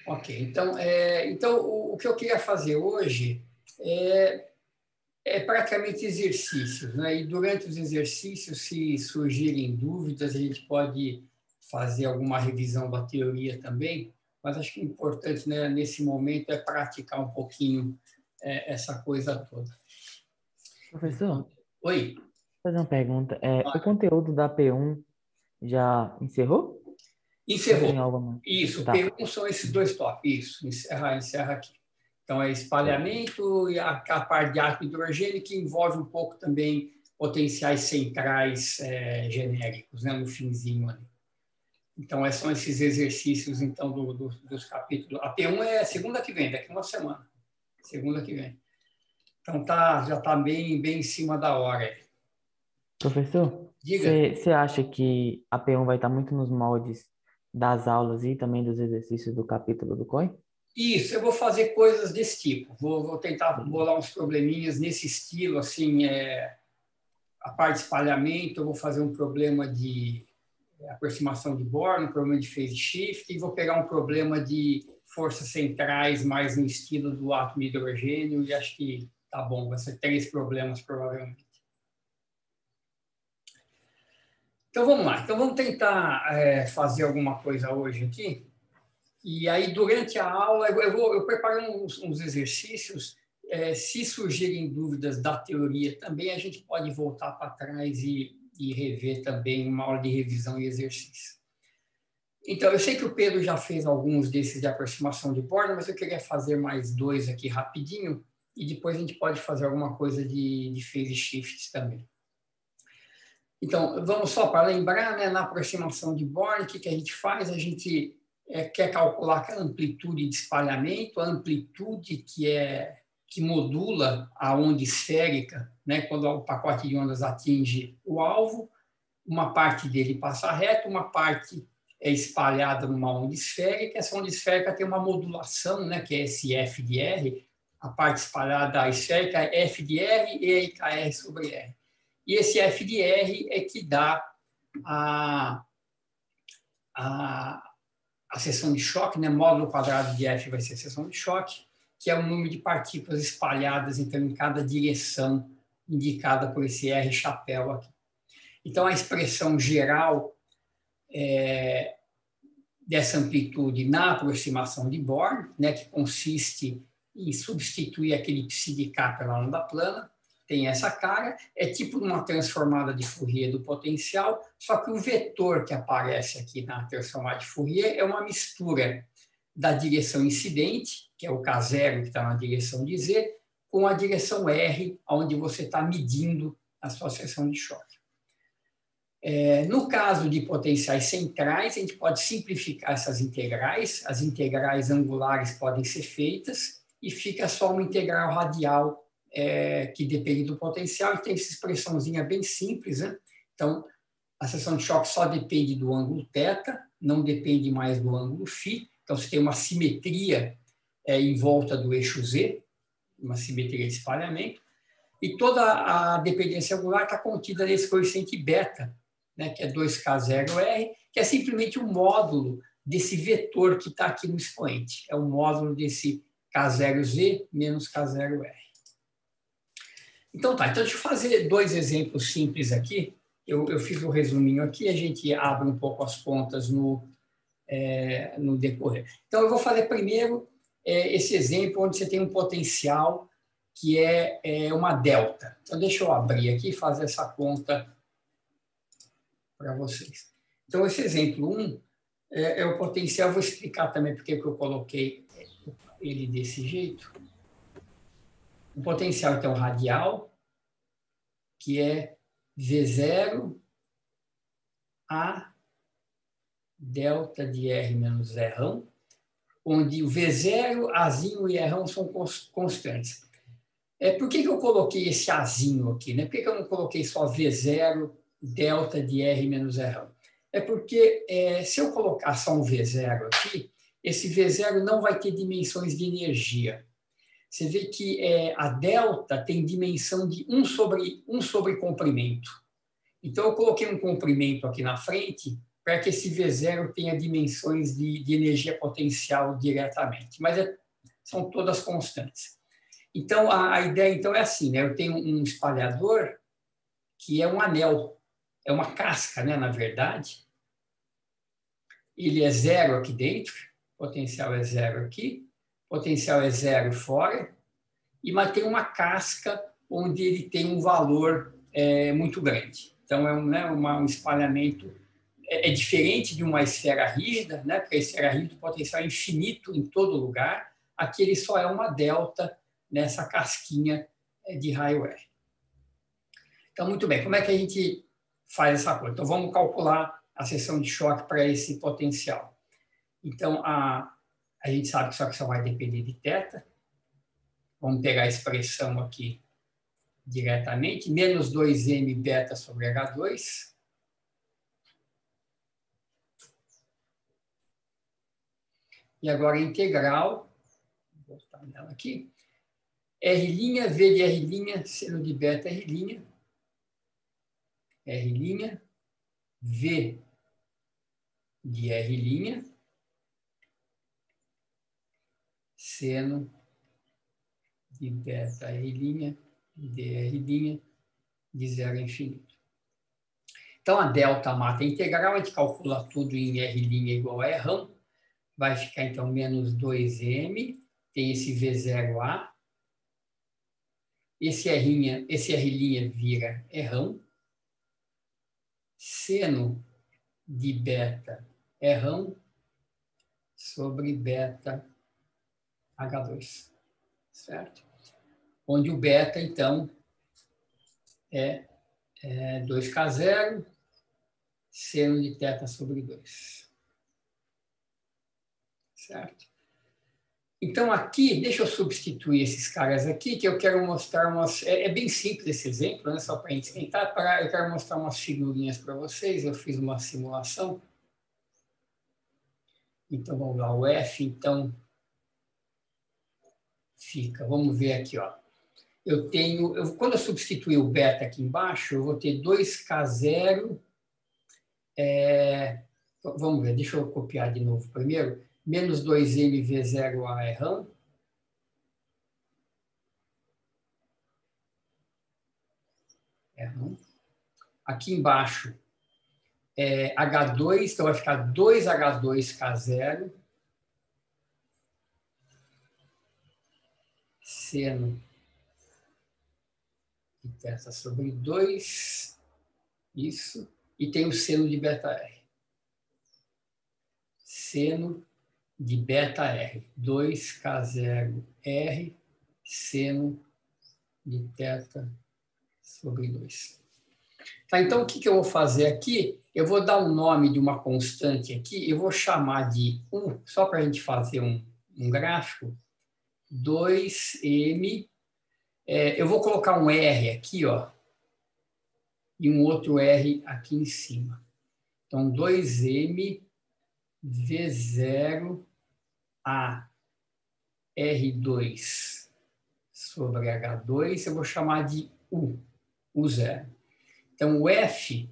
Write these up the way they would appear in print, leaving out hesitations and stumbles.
Ok, então o que eu queria fazer hoje é praticamente exercícios, né? E durante os exercícios, se surgirem dúvidas, a gente pode fazer alguma revisão da teoria também, mas acho que o importante, né, nesse momento é praticar um pouquinho essa coisa toda. Professor, Então, oi? vou fazer uma pergunta. O conteúdo da P1 já encerrou? Ou Encerrou. tem algo a mais? Isso, Tá. P1 são esses dois tópicos. Isso, encerra aqui. Então, é espalhamento e a parte de átomo de hidrogênio, que envolve um pouco também potenciais centrais genéricos, né, no finzinho ali. Então, são esses exercícios então dos capítulos. A P1 é segunda que vem, daqui uma semana. Segunda que vem. Então, já está bem em cima da hora. Professor, Diga. você acha que a P1 vai estar muito nos moldes das aulas e também dos exercícios do capítulo do COI? Isso, eu vou fazer coisas desse tipo. Vou tentar bolar uns probleminhas nesse estilo, assim, a parte de espalhamento, eu vou fazer um problema de aproximação de Born, um problema de phase shift, e vou pegar um problema de forças centrais mais no estilo do átomo de hidrogênio, e acho que tá bom, vai ser 3 problemas provavelmente. Então vamos lá, então vamos tentar fazer alguma coisa hoje aqui. E aí, durante a aula, eu preparei uns exercícios. Se surgirem dúvidas da teoria também, a gente pode voltar para trás e rever também uma aula de revisão e exercício. Então, eu sei que o Pedro já fez alguns desses de aproximação de borda, mas eu queria fazer mais 2 aqui rapidinho, e depois a gente pode fazer alguma coisa de phase shifts também. Então, vamos só para lembrar, né, na aproximação de Born, o que a gente faz? A gente quer calcular a amplitude de espalhamento, a amplitude que modula a onda esférica, né, quando o pacote de ondas atinge o alvo, uma parte dele passa reto, uma parte é espalhada numa onda esférica, essa onda esférica tem uma modulação, né, que é esse F de R, a parte espalhada esférica é F de R e aí KR sobre R. E esse F de R é que dá a seção de choque, né? Módulo quadrado de F vai ser a seção de choque, que é o número de partículas espalhadas então, em cada direção indicada por esse R chapéu aqui. Então, a expressão geral dessa amplitude na aproximação de Born, né, que consiste em substituir aquele psi de K pela onda plana, tem essa cara, é tipo uma transformada de Fourier do potencial, só que o vetor que aparece aqui na transformada de Fourier é uma mistura da direção incidente, que é o K0 que está na direção de Z, com a direção R, onde você está medindo a sua seção de choque. No caso de potenciais centrais, a gente pode simplificar essas integrais, as integrais angulares podem ser feitas, e fica só uma integral radial que depende do potencial, e tem essa expressãozinha bem simples, né? Então, a seção de choque só depende do ângulo θ, não depende mais do ângulo φ, então você tem uma simetria em volta do eixo Z, uma simetria de espalhamento, e toda a dependência angular está contida nesse coeficiente beta, né, que é 2K0R, que é simplesmente o módulo desse vetor que está aqui no expoente, é o módulo desse K0Z menos K0R. Então tá, então deixa eu fazer 2 exemplos simples aqui. Eu fiz um resuminho aqui, a gente abre um pouco as contas no decorrer. Então eu vou fazer primeiro esse exemplo onde você tem um potencial que é uma delta. Então deixa eu abrir aqui e fazer essa conta para vocês. Então esse exemplo 1 é o potencial, vou explicar também porque que eu coloquei ele desse jeito. O potencial então radial, que é V0 a delta de R menos R, onde o V0, Azinho e R são constantes. Por que eu coloquei esse Azinho aqui? Né? Por que eu não coloquei só V0 delta de R menos R? É porque se eu colocar só um V0 aqui, esse V0 não vai ter dimensões de energia. Você vê que a delta tem dimensão de 1 sobre comprimento. Então, eu coloquei um comprimento aqui na frente para que esse V0 tenha dimensões de energia potencial diretamente, mas são todas constantes. Então, a ideia então, é assim, né? Eu tenho um espalhador que é um anel, é uma casca, né, na verdade. Ele é zero aqui dentro, potencial é zero aqui, potencial é zero fora, mas tem uma casca onde ele tem um valor muito grande. Então, é um espalhamento diferente de uma esfera rígida, né? Porque a esfera rígida o potencial é infinito em todo lugar. Aqui ele só é uma delta nessa casquinha de raio R. Então, muito bem, como é que a gente faz essa coisa? Então, vamos calcular a seção de choque para esse potencial. Então, a gente sabe que isso aqui só vai depender de θ. Vamos pegar a expressão aqui diretamente, menos 2m beta sobre H2. E agora a integral, vou botar nela aqui, R', V de R', seno de beta R', R', V de R', seno de beta R', dR', de zero a infinito. Então, a delta mata a integral, a gente calcula tudo em R' igual a R', vai ficar, então, menos 2m, tem esse V0A, esse R' vira R', seno de beta R' sobre beta H2, certo? Onde o beta, então, é 2K0, seno de θ sobre 2. Certo? Então, aqui, deixa eu substituir esses caras aqui, que eu quero mostrar umas... É bem simples esse exemplo, né? Só para a gente esquentar. Eu quero mostrar umas figurinhas para vocês. Eu fiz uma simulação. Então, vamos lá. O F, então, fica... Vamos ver aqui, ó. Quando eu substituir o beta aqui embaixo, eu vou ter 2K0... vamos ver, deixa eu copiar de novo primeiro. Menos 2mv0a R'. Aqui embaixo é H2, então vai ficar 2H2K0 seno de θ sobre 2, isso, e tem o seno de beta R. Seno de beta R, 2K0R, seno de θ sobre 2. Tá, então, o que eu vou fazer aqui? Eu vou dar o nome de uma constante aqui, eu vou chamar de U, só para a gente fazer um gráfico, 2m, eu vou colocar um R aqui, ó, e um outro R aqui em cima. Então, 2m V0 a R2 sobre H2, eu vou chamar de U, U0. Então, o F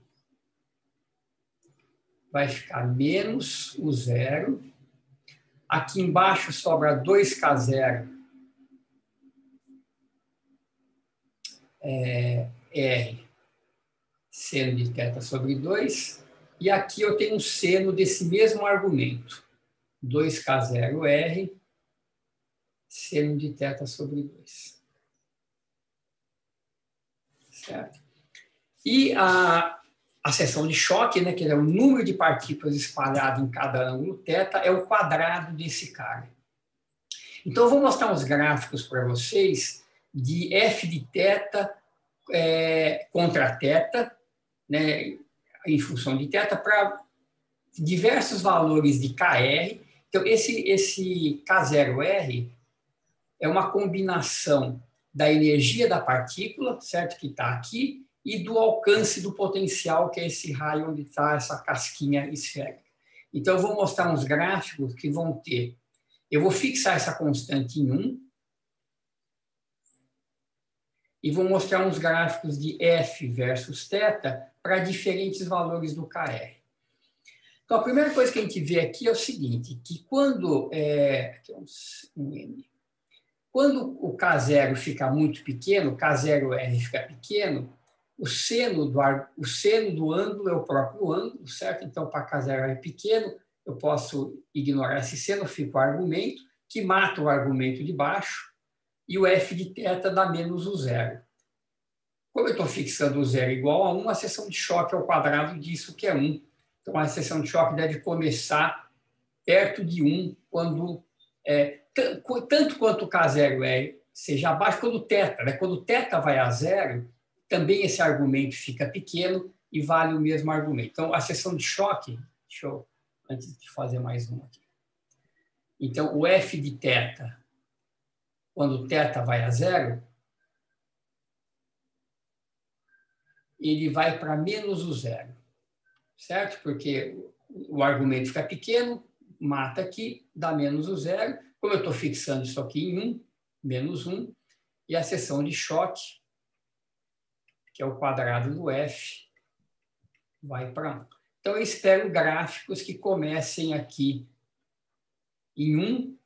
vai ficar menos U0. Aqui embaixo sobra 2K0 R seno de θ sobre 2. E aqui eu tenho um seno desse mesmo argumento. 2K0R seno de θ sobre 2. Certo? E a seção de choque, né, que é o número de partículas espalhado em cada ângulo θ, é o quadrado desse cara. Então, eu vou mostrar uns gráficos para vocês de f de θ contra θ, né, em função de θ, para diversos valores de Kr. Então, esse K0R é uma combinação da energia da partícula, certo, que está aqui, e do alcance do potencial, que é esse raio onde está essa casquinha esférica. Então, eu vou mostrar uns gráficos que vão ter... Eu vou fixar essa constante em 1, e vou mostrar uns gráficos de F versus θ para diferentes valores do Kr. Então, a primeira coisa que a gente vê aqui é o seguinte, que quando, quando o K0 fica muito pequeno, o K0R fica pequeno, o seno do ângulo é o próprio ângulo, certo? Então, para K0R pequeno, eu posso ignorar esse seno, fica o argumento, que mata o argumento de baixo, e o f de θ dá menos o zero. Como eu estou fixando o zero igual a 1, a seção de choque ao quadrado disso que é 1. Então, a seção de choque deve começar perto de 1, quando, tanto quanto o K0R seja abaixo, quando o θ, né? Quando o θ vai a zero, também esse argumento fica pequeno e vale o mesmo argumento. Então, a seção de choque, deixa eu, antes de fazer mais um aqui. Então, o f de θ, quando o θ vai a zero, ele vai para menos o zero, certo? Porque o argumento fica pequeno, mata aqui, dá menos o zero. Como eu estou fixando isso aqui em 1, menos 1, e a seção de choque, que é o quadrado do f, vai para 1. Então, eu espero gráficos que comecem aqui em 1,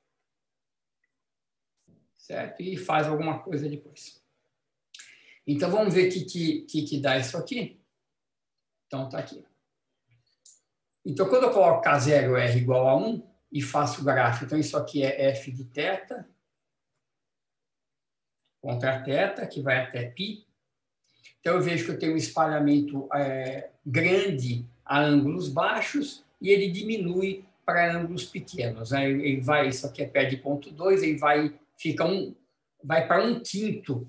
certo? E faz alguma coisa depois. Então, vamos ver o que dá isso aqui. Então, está aqui. Então, quando eu coloco K0R igual a 1 e faço o gráfico, então isso aqui é f de θ contra θ, que vai até π. Então, eu vejo que eu tenho um espalhamento grande a ângulos baixos e ele diminui para ângulos pequenos. Né? Ele vai, isso aqui é perto de 0,2, ele vai para 1/5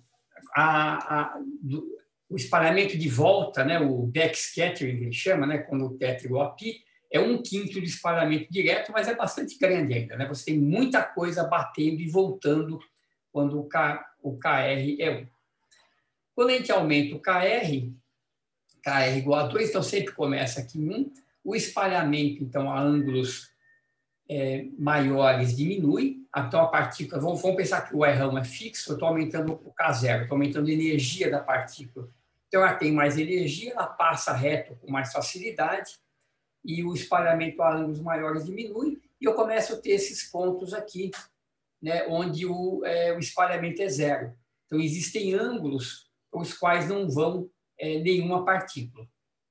o espalhamento de volta, né, o backscattering, que ele chama, né, quando o θ é igual a π, é 1/5 do espalhamento direto, mas é bastante grande ainda. Né? Você tem muita coisa batendo e voltando quando o KR é 1. Quando a gente aumenta o KR igual a 2, então sempre começa aqui em 1, o espalhamento, então, a ângulos maiores diminui, então a partícula, vamos pensar que o R1 é fixo, eu estou aumentando o K0, estou aumentando a energia da partícula. Então ela tem mais energia, ela passa reto com mais facilidade, e o espalhamento a ângulos maiores diminui, e eu começo a ter esses pontos aqui, né, onde o espalhamento é zero. Então existem ângulos os quais não vão nenhuma partícula.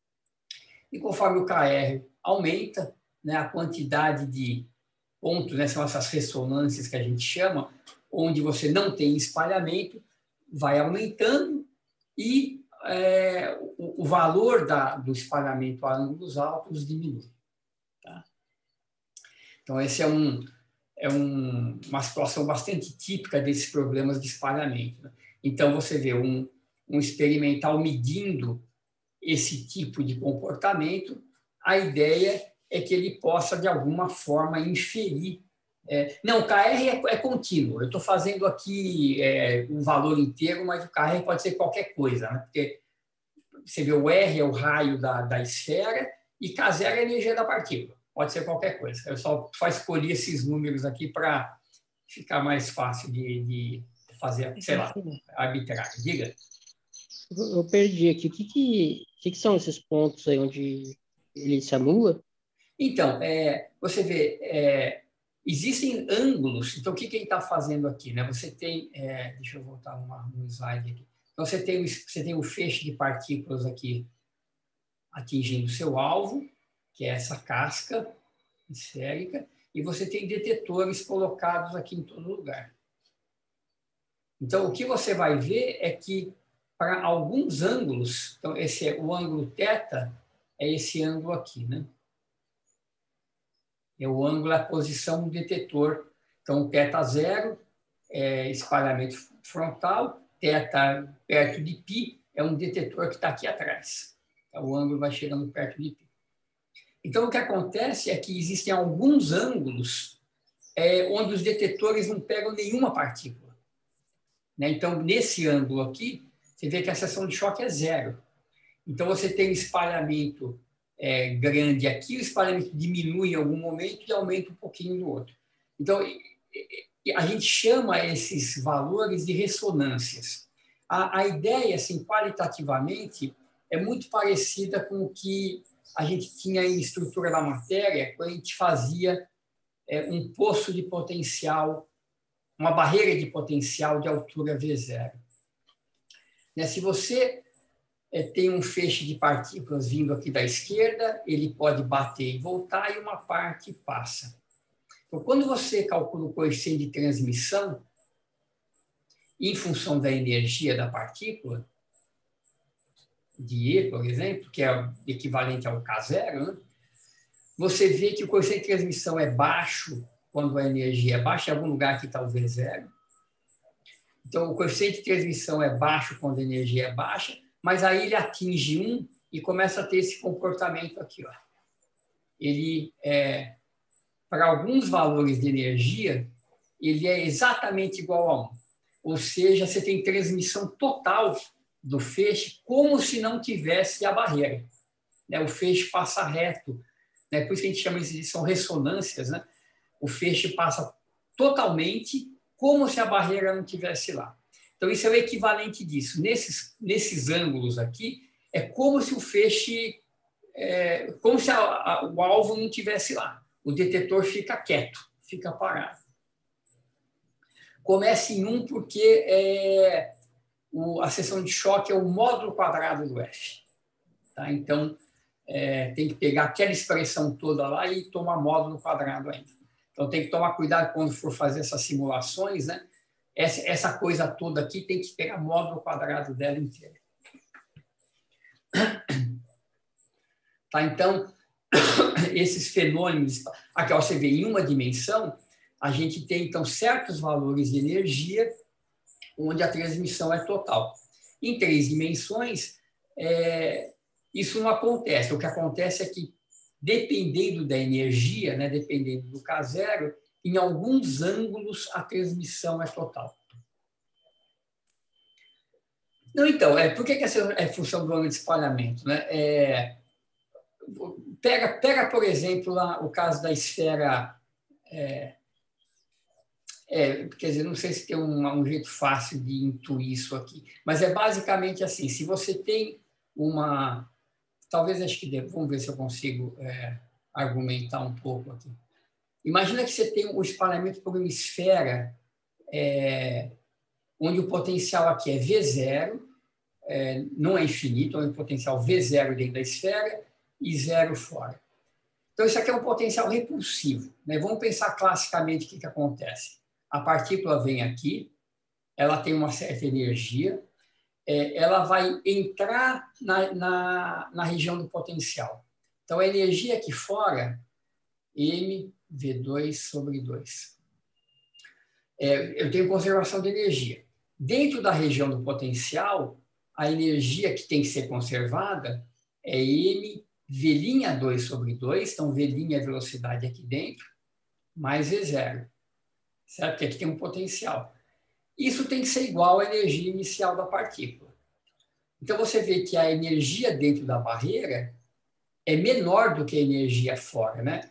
E conforme o KR aumenta, né, a quantidade de pontos, né, são essas ressonâncias que a gente chama, onde você não tem espalhamento, vai aumentando e o valor do espalhamento a ângulos altos diminui. Tá? Então, esse é uma situação bastante típica desses problemas de espalhamento. Né? Então, você vê um experimental medindo esse tipo de comportamento, a ideia é que ele possa, de alguma forma, inferir. Não, o KR é contínuo. Eu estou fazendo aqui um valor inteiro, mas o KR pode ser qualquer coisa, né? Porque você vê o R é o raio da esfera e K0 é a energia da partícula. Pode ser qualquer coisa. Eu só escolhi esses números aqui para ficar mais fácil de fazer, sei lá, arbitrário. Diga. Eu perdi aqui. O que são esses pontos aí onde ele se anula? Então, você vê, existem ângulos. Então, o que ele está fazendo aqui? Né? Você tem, deixa eu voltar um slide aqui. Então, você tem o feixe de partículas aqui atingindo o seu alvo, que é essa casca esférica, e você tem detetores colocados aqui em todo lugar. Então, o que você vai ver é que, para alguns ângulos, então, o ângulo θ é esse ângulo aqui, né? É o ângulo, a posição do detetor. Então, θ0 é espalhamento frontal, θ perto de π é um detetor que está aqui atrás. Então, o ângulo vai chegando perto de π. Então, o que acontece é que existem alguns ângulos onde os detetores não pegam nenhuma partícula. Né? Então, nesse ângulo aqui, você vê que a seção de choque é zero. Então, você tem um espalhamento grande aqui, o espalhamento diminui em algum momento e aumenta um pouquinho no outro. Então, a gente chama esses valores de ressonâncias. A ideia, assim, qualitativamente, é muito parecida com o que a gente tinha em estrutura da matéria, quando a gente fazia um poço de potencial, uma barreira de potencial de altura V0. Né? Se você tem um feixe de partículas vindo aqui da esquerda, ele pode bater e voltar, e uma parte passa. Então, quando você calcula o coeficiente de transmissão, em função da energia da partícula, de E, por exemplo, que é equivalente ao K0, né? Você vê que o coeficiente de transmissão é baixo quando a energia é baixa, em algum lugar aqui está o V0. Então, o coeficiente de transmissão é baixo quando a energia é baixa, mas aí ele atinge 1 e começa a ter esse comportamento aqui. Ó. Ele, para alguns valores de energia, ele é exatamente igual a 1. Ou seja, você tem transmissão total do feixe como se não tivesse a barreira. O feixe passa reto. Por isso que a gente chama isso de são ressonâncias. Né? O feixe passa totalmente como se a barreira não tivesse lá. Então, isso é o equivalente disso. Nesses ângulos aqui, é como se o feixe, como se o alvo não tivesse lá. O detetor fica quieto, fica parado. Começa em 1 porque a seção de choque é o módulo quadrado do F. Tá? Então, tem que pegar aquela expressão toda lá e tomar módulo quadrado ainda. Então, tem que tomar cuidado quando for fazer essas simulações, né? Essa coisa toda aqui tem que pegar módulo quadrado dela inteira. Tá? Então, esses fenômenos... Aqui, ó, você vê, em uma dimensão, a gente tem, então, certos valores de energia onde a transmissão é total. Em 3 dimensões, isso não acontece. O que acontece é que, dependendo da energia, né, dependendo do K0, em alguns ângulos a transmissão é total. Não, então, por que essa é a função do ângulo de espalhamento? Né? Pega, por exemplo, lá, o caso da esfera... quer dizer, não sei se tem um jeito fácil de intuir isso aqui, mas é basicamente assim, se você tem uma... Talvez, acho que... Vamos ver se eu consigo argumentar um pouco aqui. Imagina que você tem o espalhamento por uma esfera onde o potencial aqui é V0, não é infinito, é um potencial V0 dentro da esfera e 0 fora. Então, isso aqui é um potencial repulsivo. Né? Vamos pensar classicamente o que acontece. A partícula vem aqui, ela tem uma certa energia, ela vai entrar na região do potencial. Então, a energia aqui fora, mV2 sobre 2. Eu tenho conservação de energia. Dentro da região do potencial, a energia que tem que ser conservada é mV'2 sobre 2, então V' é a velocidade aqui dentro, mais V0. Certo? Porque aqui tem um potencial. Isso tem que ser igual à energia inicial da partícula. Então, você vê que a energia dentro da barreira é menor do que a energia fora. Né?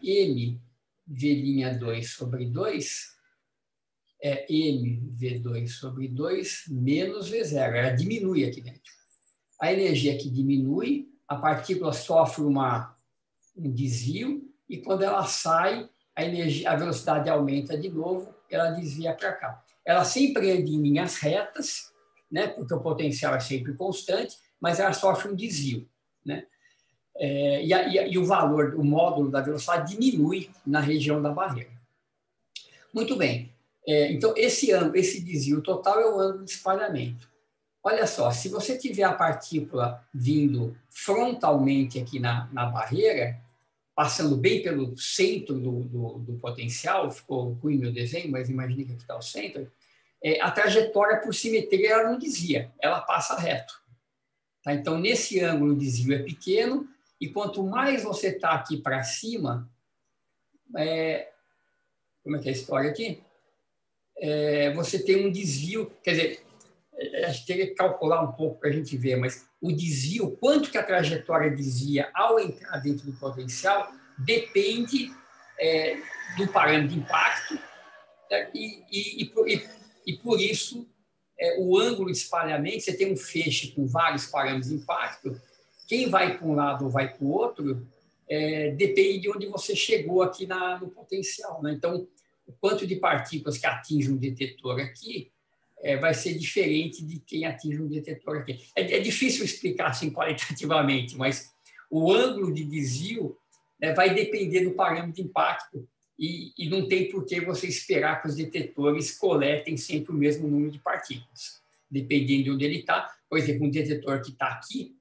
mV'2 sobre 2 é mV2 sobre 2 menos V0. Ela diminui aqui dentro. A energia aqui diminui, a partícula sofre um desvio, e quando ela sai, a velocidade aumenta de novo, ela desvia para cá. Ela sempre anda em linhas retas, né, porque o potencial é sempre constante, mas ela sofre um desvio. Né? E o valor, o módulo da velocidade diminui na região da barreira. Muito bem. Então, esse desvio total é o ângulo de espalhamento. Olha só, se você tiver a partícula vindo frontalmente aqui na barreira, passando bem pelo centro do potencial, ficou ruim meu desenho, mas imagine que aqui está o centro, a trajetória por simetria ela não desvia, ela passa reto. Tá? Então, nesse ângulo, o desvio é pequeno, e quanto mais você está aqui para cima, como é que é a história aqui? Você tem um desvio, quer dizer, a gente teria que calcular um pouco para a gente ver, mas o desvio, quanto que a trajetória desvia ao entrar dentro do potencial, depende do parâmetro de impacto, né? E por isso, o ângulo de espalhamento, você tem um feixe com vários parâmetros de impacto, quem vai para um lado ou vai para o outro, depende de onde você chegou aqui no potencial, né? Então, o quanto de partículas que atinge um detetor aqui vai ser diferente de quem atinge um detetor aqui. É difícil explicar assim qualitativamente, mas o ângulo de desvio, né, vai depender do parâmetro de impacto e não tem por que você esperar que os detetores coletem sempre o mesmo número de partículas. Dependendo de onde ele está, por exemplo, um detetor que está aqui,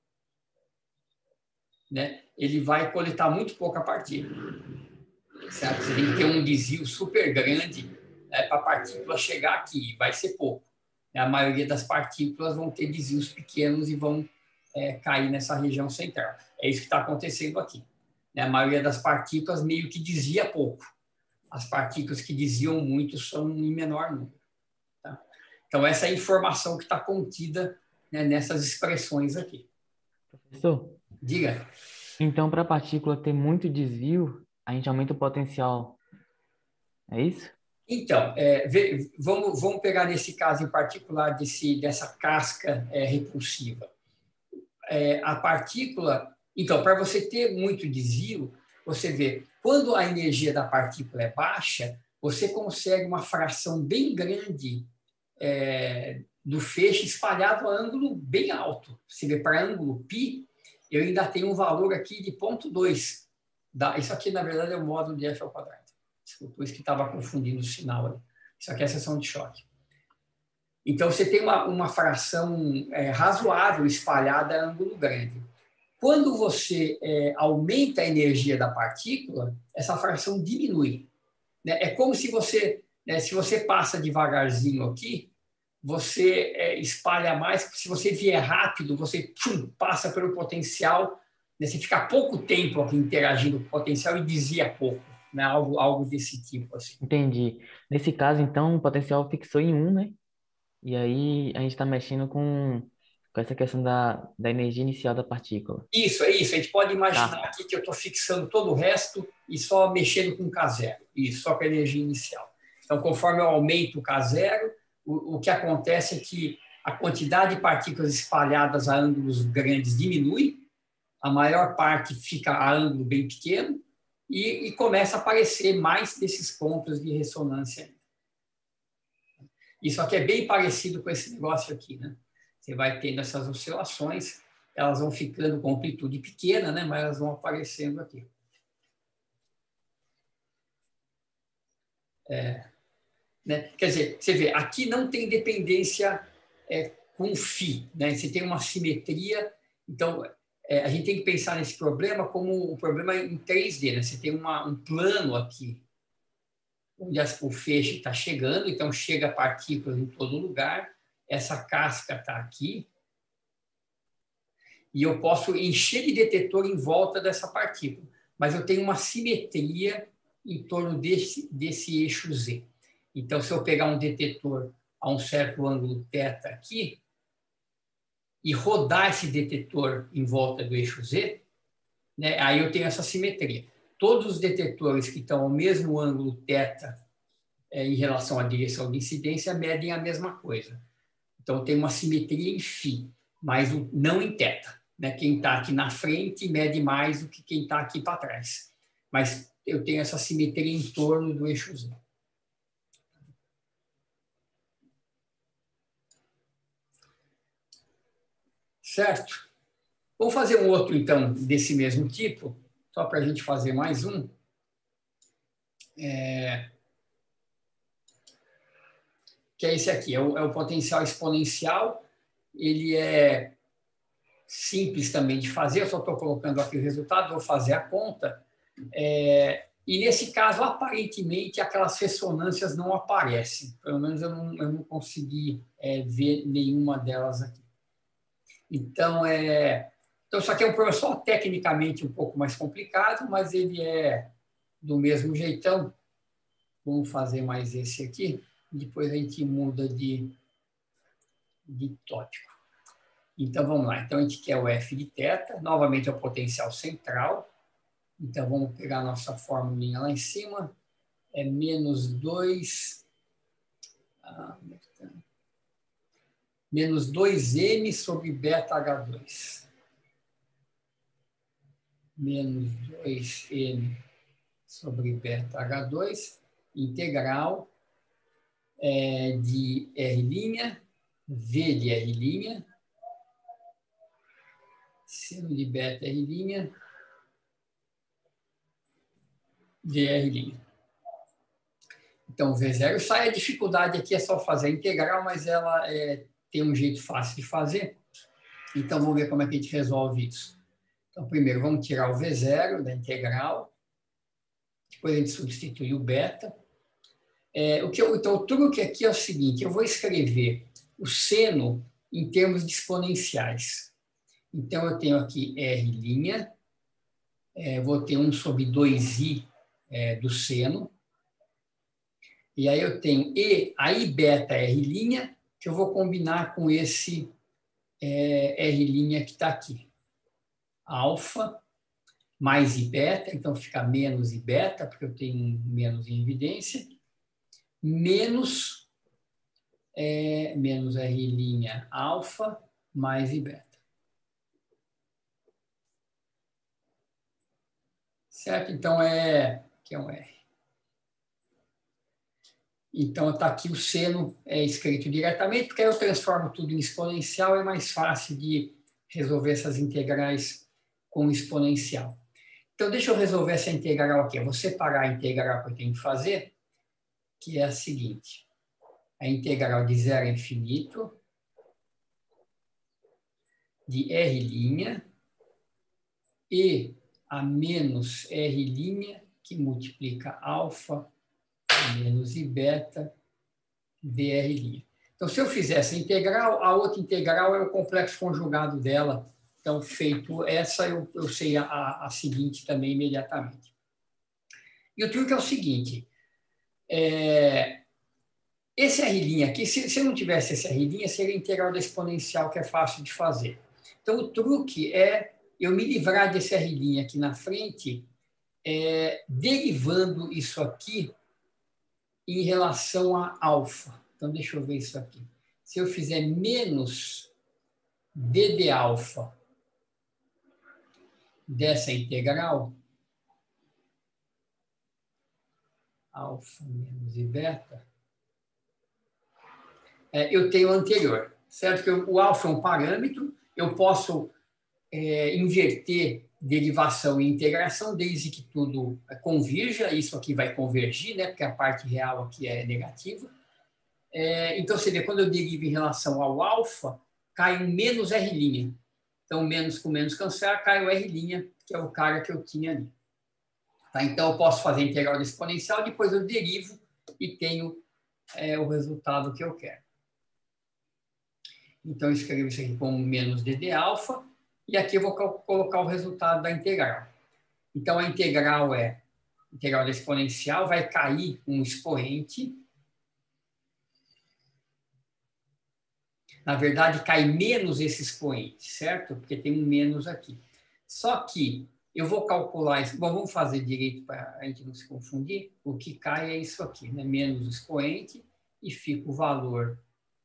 né, ele vai coletar muito pouca partícula. Certo? Você tem que ter um desvio super grande, né, para a partícula chegar aqui, vai ser pouco. A maioria das partículas vão ter desvios pequenos e vão cair nessa região central. É isso que está acontecendo aqui. A maioria das partículas meio que desvia pouco. As partículas que desviam muito são em menor número. Tá? Então, essa é a informação que está contida, né, nessas expressões aqui. Professor, Diga. então para a partícula ter muito desvio, a gente aumenta o potencial. É isso? Então, vamos pegar nesse caso em particular dessa casca repulsiva. A partícula... Então, para você ter muito desvio, você vê, quando a energia da partícula é baixa, você consegue uma fração bem grande do feixe espalhado a ângulo bem alto. Você vê, para ângulo π, eu ainda tenho um valor aqui de 0,2. Isso aqui, na verdade, é o módulo de F ao quadrado. Desculpa, isso que estava confundindo o sinal ali. Isso aqui é a seção de choque. Então, você tem uma fração razoável espalhada a ângulo grande. Quando você aumenta a energia da partícula, essa fração diminui. Né? É como se você passa devagarzinho aqui, você espalha mais. Se você vier rápido, você passa pelo potencial, né? Você fica pouco tempo aqui interagindo com o potencial e desvia pouco. Né? Algo desse tipo. Assim. Entendi. Nesse caso, então, o potencial fixou em 1, né? E aí a gente está mexendo com essa questão da energia inicial da partícula. Isso, é isso. A gente pode imaginar Tá. aqui que eu estou fixando todo o resto e só mexendo com K0. Isso, só com a energia inicial. Então, conforme eu aumento o K0, o que acontece é que a quantidade de partículas espalhadas a ângulos grandes diminui, a maior parte fica a ângulo bem pequeno e começa a aparecer mais desses pontos de ressonância. Isso aqui é bem parecido com esse negócio aqui, né? Você vai tendo essas oscilações, elas vão ficando com amplitude pequena, né? Mas elas vão aparecendo aqui. Né? Quer dizer, você vê, aqui não tem dependência com φ, né? Você tem uma simetria, então a gente tem que pensar nesse problema como um problema em 3D, né? Você tem um plano aqui, onde o feixe está chegando, então chega partículas em todo lugar, essa casca está aqui, e eu posso encher de detetor em volta dessa partícula, mas eu tenho uma simetria em torno desse eixo Z. Então, se eu pegar um detetor a um certo ângulo θ aqui, e rodar esse detetor em volta do eixo Z, né, aí eu tenho essa simetria. Todos os detetores que estão ao mesmo ângulo θ em relação à direção de incidência medem a mesma coisa. Então, tem uma simetria em φ, mas não em θ. Né? Quem está aqui na frente mede mais do que quem está aqui para trás. Mas eu tenho essa simetria em torno do eixo Z. Certo? Vamos fazer um outro, então, desse mesmo tipo, só para a gente fazer mais um. Que é esse aqui, é o potencial exponencial. Ele é simples também de fazer, eu só estou colocando aqui o resultado, vou fazer a conta. E nesse caso, aparentemente, aquelas ressonâncias não aparecem. Pelo menos eu não consegui ver nenhuma delas aqui. Então, isso aqui é um problema só tecnicamente um pouco mais complicado, mas ele é do mesmo jeitão. Vamos fazer mais esse aqui. Depois a gente muda de tópico. Então, vamos lá. Então, a gente quer o F de θ. Novamente, é o potencial central. Então, vamos pegar a nossa formulinha lá em cima. É menos 2... menos 2m sobre beta H2. menos 2n sobre beta H2, integral de R', V de R', seno de beta R', de R'. Então, V0 sai. A dificuldade aqui é só fazer a integral, mas ela tem um jeito fácil de fazer. Então, vamos ver como é que a gente resolve isso. Então, primeiro, vamos tirar o V0 da integral. Depois, a gente substitui o beta. Então, o truque aqui é o seguinte: eu vou escrever o seno em termos de exponenciais. Então, eu tenho aqui R', vou ter 1 sobre 2i do seno. E aí eu tenho aí beta R', que eu vou combinar com esse R' que está aqui. Alfa mais I beta, então fica menos I beta, porque eu tenho menos em evidência, menos R' alfa mais I beta. Certo? Então, que é um R. Então, está aqui o seno escrito diretamente, porque aí eu transformo tudo em exponencial, é mais fácil de resolver essas integrais com exponencial. Então, deixa eu resolver essa integral aqui. Eu vou separar a integral que eu tenho que fazer, que é a seguinte. A integral de 0 a infinito de R' e a menos R' que multiplica alfa menos I beta dR'. Então, se eu fizer essa integral, a outra integral é o complexo conjugado dela. Então, feito essa, eu sei a seguinte também imediatamente. E o truque é o seguinte. Esse R' aqui, se eu não tivesse esse R', seria a integral da exponencial, que é fácil de fazer. Então, o truque é eu me livrar desse R' aqui na frente, derivando isso aqui em relação a alfa. Então, deixa eu ver isso aqui. Se eu fizer menos d de alfa dessa integral, alfa menos I beta, eu tenho o anterior, certo? Que o alfa é um parâmetro, eu posso inverter derivação e integração, desde que tudo convirja, isso aqui vai convergir, né? Porque a parte real aqui é negativa. Então, você vê, quando eu derivo em relação ao alfa, cai um menos R'. Então, menos com menos cancelar, cai o R', que é o cara que eu tinha ali. Tá? Então, eu posso fazer a integral da exponencial, depois eu derivo e tenho o resultado que eu quero. Então, eu escrevo isso aqui como menos d de alfa, e aqui eu vou colocar o resultado da integral. Então, a integral integral da exponencial, vai cair um expoente. Na verdade, cai menos esse expoente, certo? Porque tem um menos aqui. Só que eu vou calcular isso. Bom, vamos fazer direito para a gente não se confundir. O que cai é isso aqui, né? Menos o expoente, e fica o valor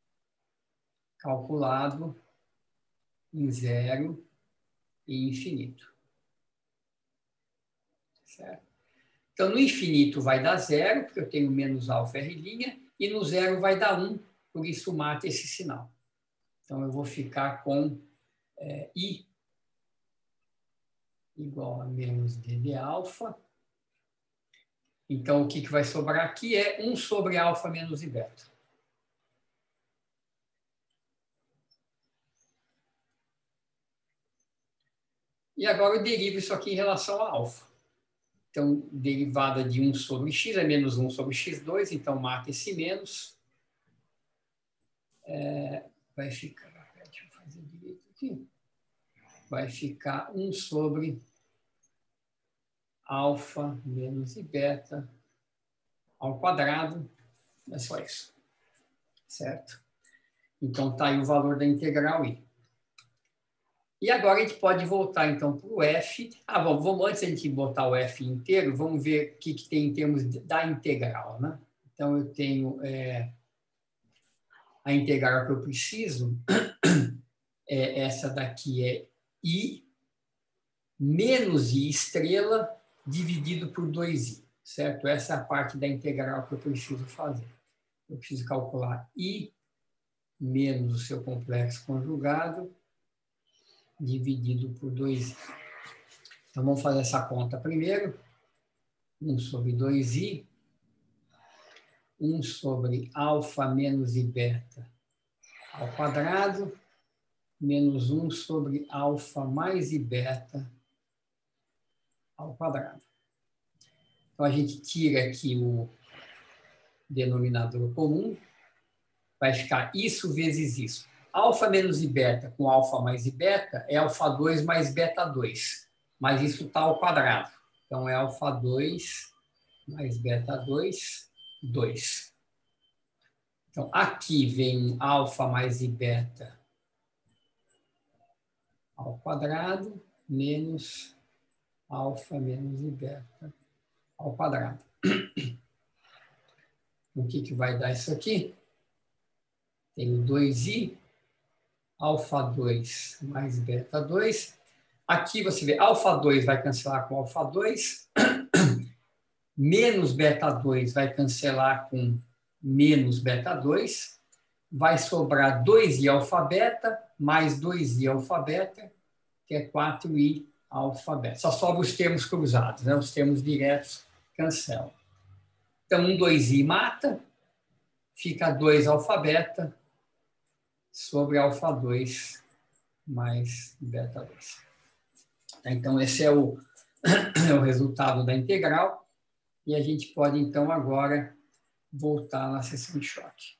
calculado em 0 e infinito. Certo? Então, no infinito vai dar 0, porque eu tenho menos alfa R', e no 0 vai dar 1, por isso mata esse sinal. Então, eu vou ficar com I igual a menos d de alfa. Então, o que vai sobrar aqui é 1 sobre alfa menos I beta. E agora eu derivo isso aqui em relação a alfa. Então, derivada de 1 sobre x é menos 1 sobre x2, então mata esse menos. Vai ficar, deixa eu fazer direito aqui. Vai ficar 1 sobre alfa menos I beta ao quadrado. É só isso. Certo? Então, está aí o valor da integral I. E agora a gente pode voltar, então, para o F. Bom, vamos, antes de a gente botar o F inteiro, vamos ver o que tem em termos da integral, né? Então, eu tenho a integral que eu preciso, essa daqui é I menos I estrela dividido por 2I, certo? Essa é a parte da integral que eu preciso fazer. Eu preciso calcular I menos o seu complexo conjugado dividido por 2I. Então, vamos fazer essa conta primeiro. 1 sobre 2I, 1 sobre alfa menos I beta ao quadrado, menos 1 sobre alfa mais I beta ao quadrado. Então, a gente tira aqui o denominador comum, vai ficar isso vezes isso. Alfa menos I beta com alfa mais I beta é alfa 2 mais beta 2, mas isso está ao quadrado. Então, é alfa 2 mais beta 2, 2. Então, aqui vem alfa mais I beta ao quadrado, menos alfa menos I beta ao quadrado. O que vai dar isso aqui? Tenho 2i, alfa 2 mais beta 2. Aqui você vê, alfa 2 vai cancelar com alfa 2, menos beta 2 vai cancelar com menos beta 2, vai sobrar 2i alfa beta mais 2i alfa beta, que é 4i alfa beta. Só sobra os termos cruzados, né? Os termos diretos cancelam. Então, 2i mata, fica 2 alfa beta sobre alfa 2 mais beta 2. Então, esse é o resultado da integral. E a gente pode, então, agora voltar na seção de choque.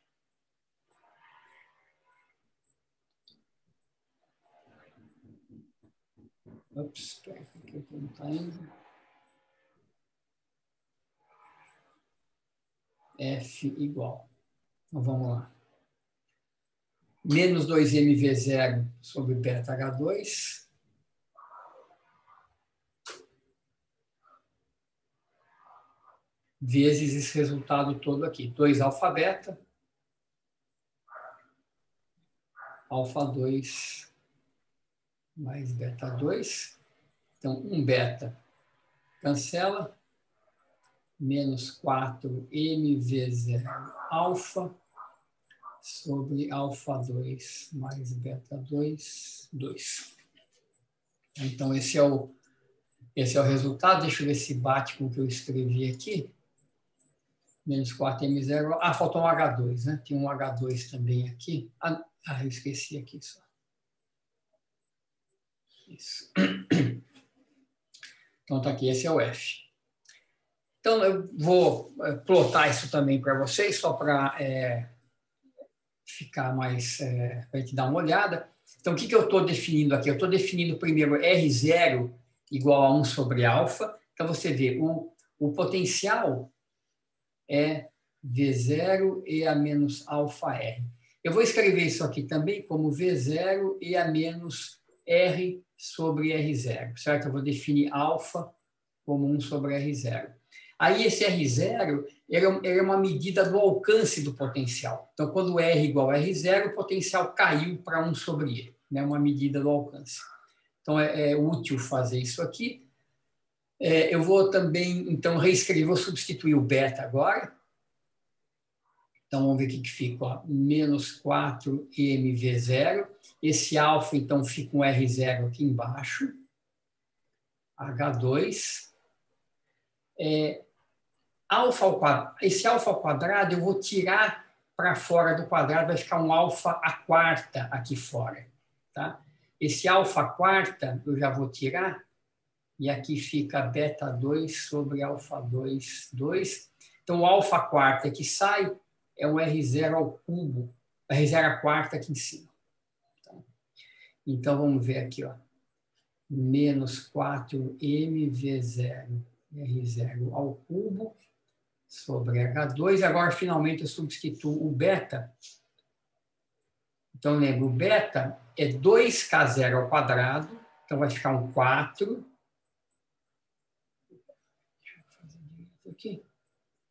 Ops, espera que aqui não está indo. F igual. Então, vamos lá. Menos 2mv0 sobre beta H2. Vezes esse resultado todo aqui. 2 alfa beta. Alfa 2 mais beta 2. Então, 1 beta cancela. Menos 4mv0 alfa sobre alfa 2 mais beta 2, 2. Então, esse é o resultado. Deixa eu ver se bate com o que eu escrevi aqui. Menos 4m0. Ah, faltou um H2, né? Tem um H2 também aqui. Ah, eu esqueci aqui só. Isso. Então, tá aqui. Esse é o F. Então, eu vou plotar isso também para vocês, só para ficar mais, para a gente dar uma olhada. Então, o que eu estou definindo aqui? Eu estou definindo primeiro R0 igual a 1 sobre alfa. Então, você vê, o potencial é V0 e a menos alfa R. Eu vou escrever isso aqui também como V0 e a menos R sobre R0, certo? Eu vou definir alfa como 1 sobre R0. Aí, esse R0 é uma medida do alcance do potencial. Então, quando R igual a R0, o potencial caiu para 1 sobre E, né? Uma medida do alcance. Então, é útil fazer isso aqui. Eu vou também, então, reescrever, vou substituir o beta agora. Então, vamos ver o que fica. Ó. Menos 4mv0. Esse alfa, então, fica um R0 aqui embaixo. H2. Alfa ao quadrado. Esse alfa ao quadrado eu vou tirar para fora do quadrado, vai ficar um alfa à quarta aqui fora. Tá? Esse alfa à quarta eu já vou tirar, e aqui fica beta 2 sobre alfa 2, 2. Então, o alfa à quarta que sai é um R0 ao cubo, R0 à quarta aqui em cima. Tá? Então, vamos ver aqui, ó. Menos 4mv0, R0 ao cubo, sobre H2. Agora, finalmente, eu substituo o beta. Então, lembra, o beta é 2K0 ao quadrado. Então, vai ficar um 4. Deixa eu fazer direito aqui.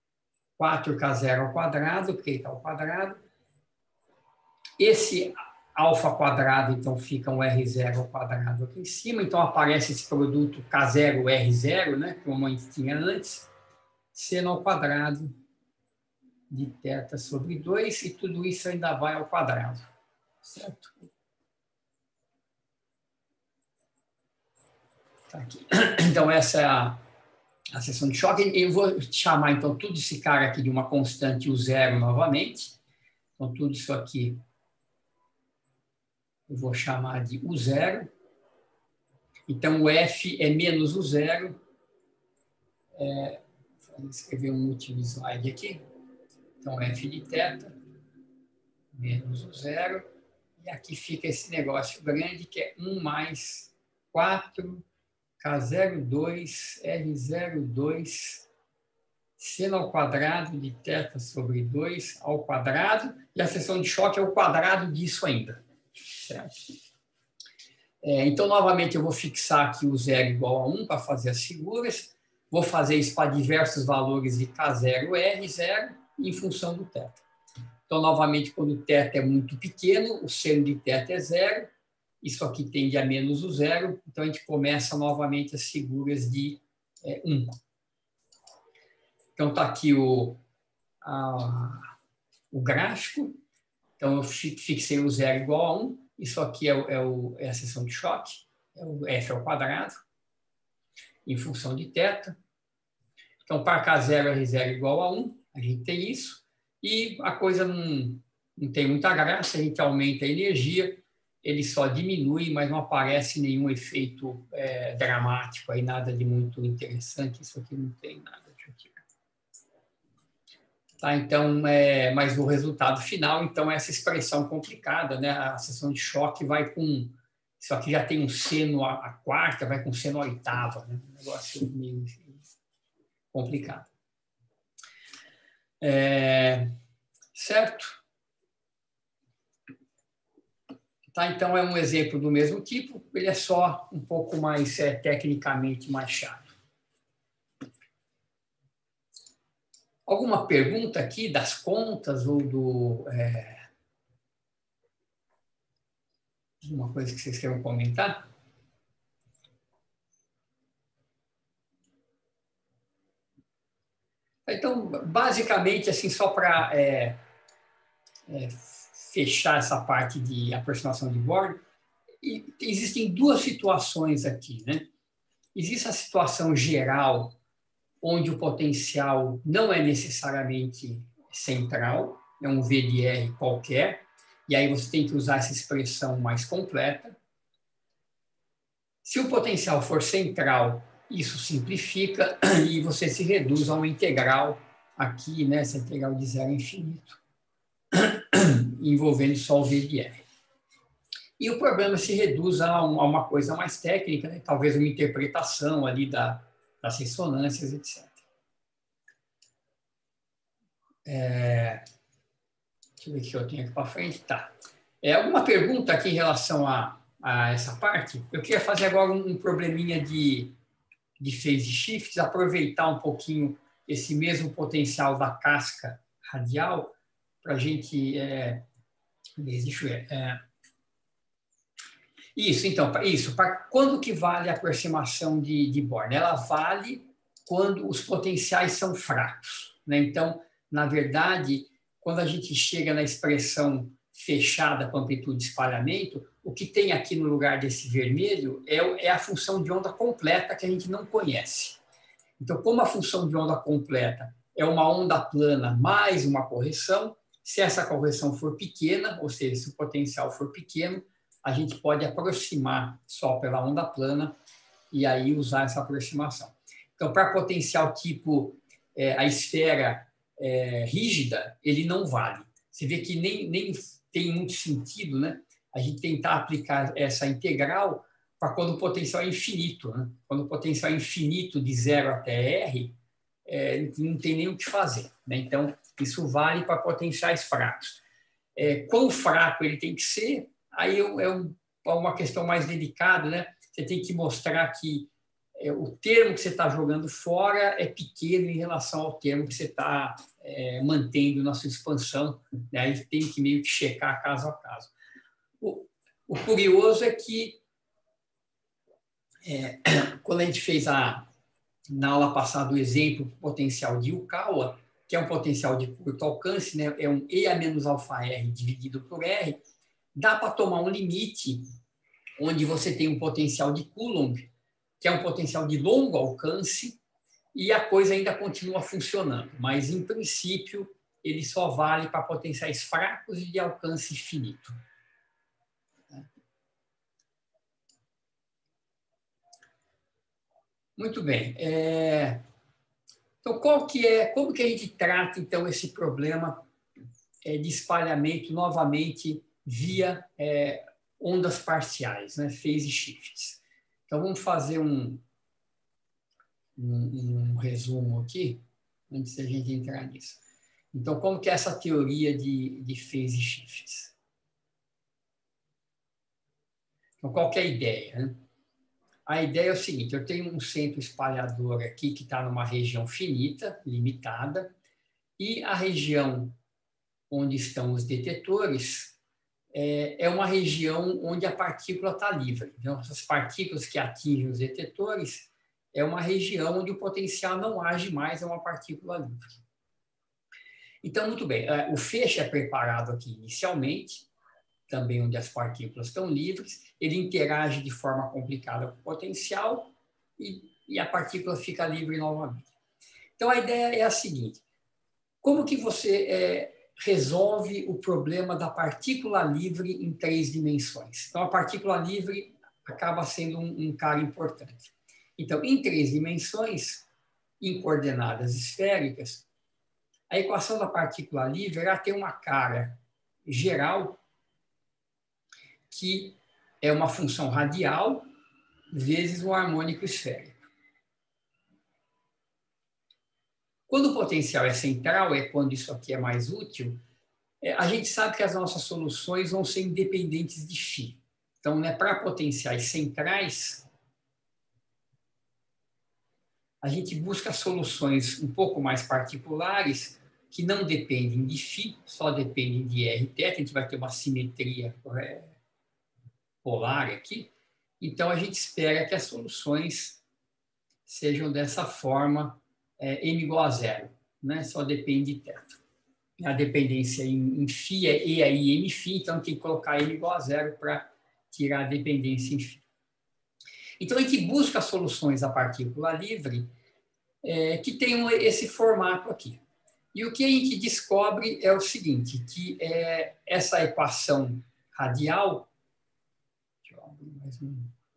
4K0 ao quadrado, porque está ao quadrado. Esse alfa quadrado, então fica um R0 ao quadrado aqui em cima, então aparece esse produto K0, R0, né, como a gente tinha antes, seno ao quadrado de θ sobre 2, e tudo isso ainda vai ao quadrado, certo? Tá aqui. Então, essa é a seção de choque. Eu vou chamar, então, tudo esse cara aqui de uma constante U0 novamente. Então, tudo isso aqui eu vou chamar de U0. Então, o F é menos U0. Vou escrever um último slide aqui. Então, F de θ menos U0. E aqui fica esse negócio grande, que é 1 mais 4 K02, R02, seno ao quadrado de θ sobre 2 ao quadrado, e a seção de choque é o quadrado disso ainda. Certo? Então, novamente, eu vou fixar aqui o 0 igual a 1 para fazer as figuras. Vou fazer isso para diversos valores de K0, R0, em função do θ. Então, novamente, quando o θ é muito pequeno, o seno de θ é 0. Isso aqui tende a menos o 0. Então, a gente começa novamente as figuras de 1. Então, está aqui o gráfico. Então, eu fixei o 0 igual a 1. Isso aqui é a seção de choque. É o F ao quadrado, em função de θ. Então, para K0, R0 igual a 1, a gente tem isso. E a coisa não tem muita graça, a gente aumenta a energia, ele só diminui, mas não aparece nenhum efeito dramático, aí, nada de muito interessante. Isso aqui não tem nada. Deixa eu tirar. Tá, então, mas o resultado final, então, é essa expressão complicada, né? A seção de choque vai com... Isso aqui já tem um seno a quarta, vai com seno a oitava, né? Um negócio meio complicado. Certo? Tá, então, é um exemplo do mesmo tipo, ele é só um pouco mais tecnicamente mais chato. Alguma pergunta aqui das contas ou do... alguma coisa que vocês queiram comentar? Então, basicamente, assim, só para fechar essa parte de aproximação de Born, existem duas situações aqui, né? Existe a situação geral, onde o potencial não é necessariamente central, é um V de R qualquer, e aí você tem que usar essa expressão mais completa. Se o potencial for central, isso simplifica e você se reduz a uma integral aqui, né, essa integral de 0 a infinito, envolvendo só o V de R. E o problema se reduz a uma coisa mais técnica, né, talvez uma interpretação ali das ressonâncias, etc. Deixa eu ver o que eu tenho aqui para frente. Tá. Alguma pergunta aqui em relação a essa parte? Eu queria fazer agora um probleminha de phase shift, aproveitar um pouquinho esse mesmo potencial da casca radial para a gente... deixa eu ver. Isso, então, para quando que vale a aproximação de Born? Ela vale quando os potenciais são fracos, né? Então, na verdade, quando a gente chega na expressão fechada com amplitude de espalhamento, o que tem aqui no lugar desse vermelho é a função de onda completa que a gente não conhece. Então, como a função de onda completa é uma onda plana mais uma correção, se essa correção for pequena, ou seja, se o potencial for pequeno, a gente pode aproximar só pela onda plana e aí usar essa aproximação. Então, para potencial tipo a esfera rígida, ele não vale. Você vê que nem tem muito sentido, né, a gente tentar aplicar essa integral para quando o potencial é infinito. Né? Quando o potencial é infinito de 0 até R, não tem nem o que fazer. Né? Então, isso vale para potenciais fracos. Quão fraco ele tem que ser, aí é uma questão mais delicada, né? Você tem que mostrar que o termo que você está jogando fora é pequeno em relação ao termo que você está mantendo na sua expansão. Né? Aí tem que meio que checar caso a caso. O curioso é que, quando a gente fez na aula passada o exemplo do potencial de Yukawa, que é um potencial de curto alcance, né? É um E a menos alfa R dividido por R, dá para tomar um limite onde você tem um potencial de Coulomb, que é um potencial de longo alcance, e a coisa ainda continua funcionando. Mas, em princípio, ele só vale para potenciais fracos e de alcance finito. Muito bem. Então, como que a gente trata, então, esse problema de espalhamento, novamente, via ondas parciais, né? Phase shifts. Então, vamos fazer um resumo aqui, antes da gente entrar nisso. Então, como que é essa teoria de phase shifts? Então, qual que é a ideia, né? A ideia é o seguinte: eu tenho um centro espalhador aqui que está numa região finita, limitada, e a região onde estão os detetores é uma região onde a partícula está livre. Então, essas partículas que atingem os detetores é uma região onde o potencial não age mais, é uma partícula livre. Então, muito bem, o feixe é preparado aqui inicialmente, também onde as partículas estão livres, ele interage de forma complicada com o potencial e a partícula fica livre novamente. Então, a ideia é a seguinte: como que você resolve o problema da partícula livre em 3 dimensões? Então, a partícula livre acaba sendo um cara importante. Então, em 3 dimensões, em coordenadas esféricas, a equação da partícula livre ela tem uma cara geral que é uma função radial vezes um harmônico esférico. Quando o potencial é central, é quando isso aqui é mais útil, a gente sabe que as nossas soluções vão ser independentes de φ. Então, né, para potenciais centrais, a gente busca soluções um pouco mais particulares que não dependem de φ, só dependem de r θ. A gente vai ter uma simetria polar aqui. Então, a gente espera que as soluções sejam dessa forma, m igual a zero, né? Só depende de θ. A dependência em φ é E aí m φ, então tem que colocar m igual a zero para tirar a dependência em φ. Então, a gente busca soluções à partícula livre que tenham esse formato aqui. E o que a gente descobre é o seguinte, que essa equação radial... Deixa eu abrir mais um.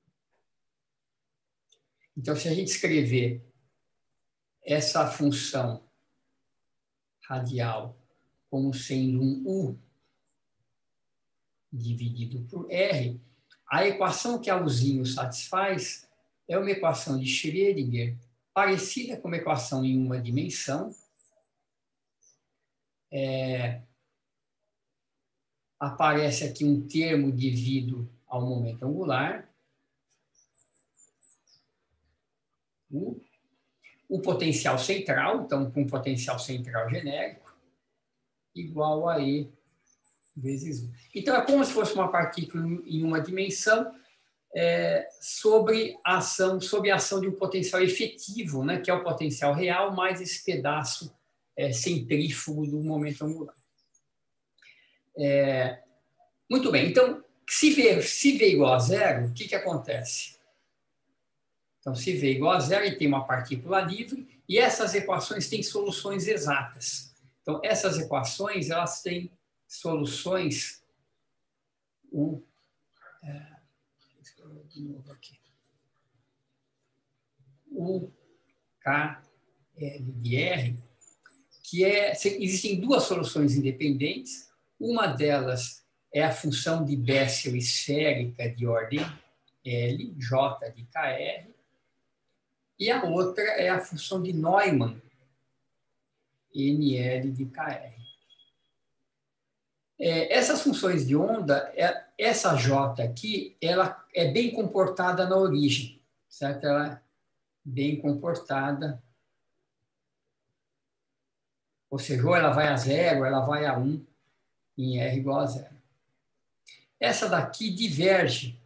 Então, se a gente escrever essa função radial como sendo um U dividido por R, a equação que a Uzinho satisfaz é uma equação de Schrödinger parecida com uma equação em uma dimensão. Aparece aqui um termo devido ao momento angular. O potencial central, então, com potencial central genérico, igual a E vezes U. Então, é como se fosse uma partícula em uma dimensão sob a ação de um potencial efetivo, né, que é o potencial real, mais esse pedaço centrífugo do momento angular. Muito bem, então, se V igual a zero, o que acontece? Então, se V igual a zero, ele tem uma partícula livre, e essas equações têm soluções exatas. Então, essas equações, elas têm soluções... de novo aqui. U, K, L de R, que existem 2 soluções independentes. Uma delas é a função de Bessel esférica de ordem L, J de KR, e a outra é a função de Neumann, NL de KR. Essas funções de onda, essa J aqui, ela é bem comportada na origem, certo? Ela é bem comportada, ou seja, ou ela vai a zero, ou ela vai a 1 em R igual a zero. essa daqui diverge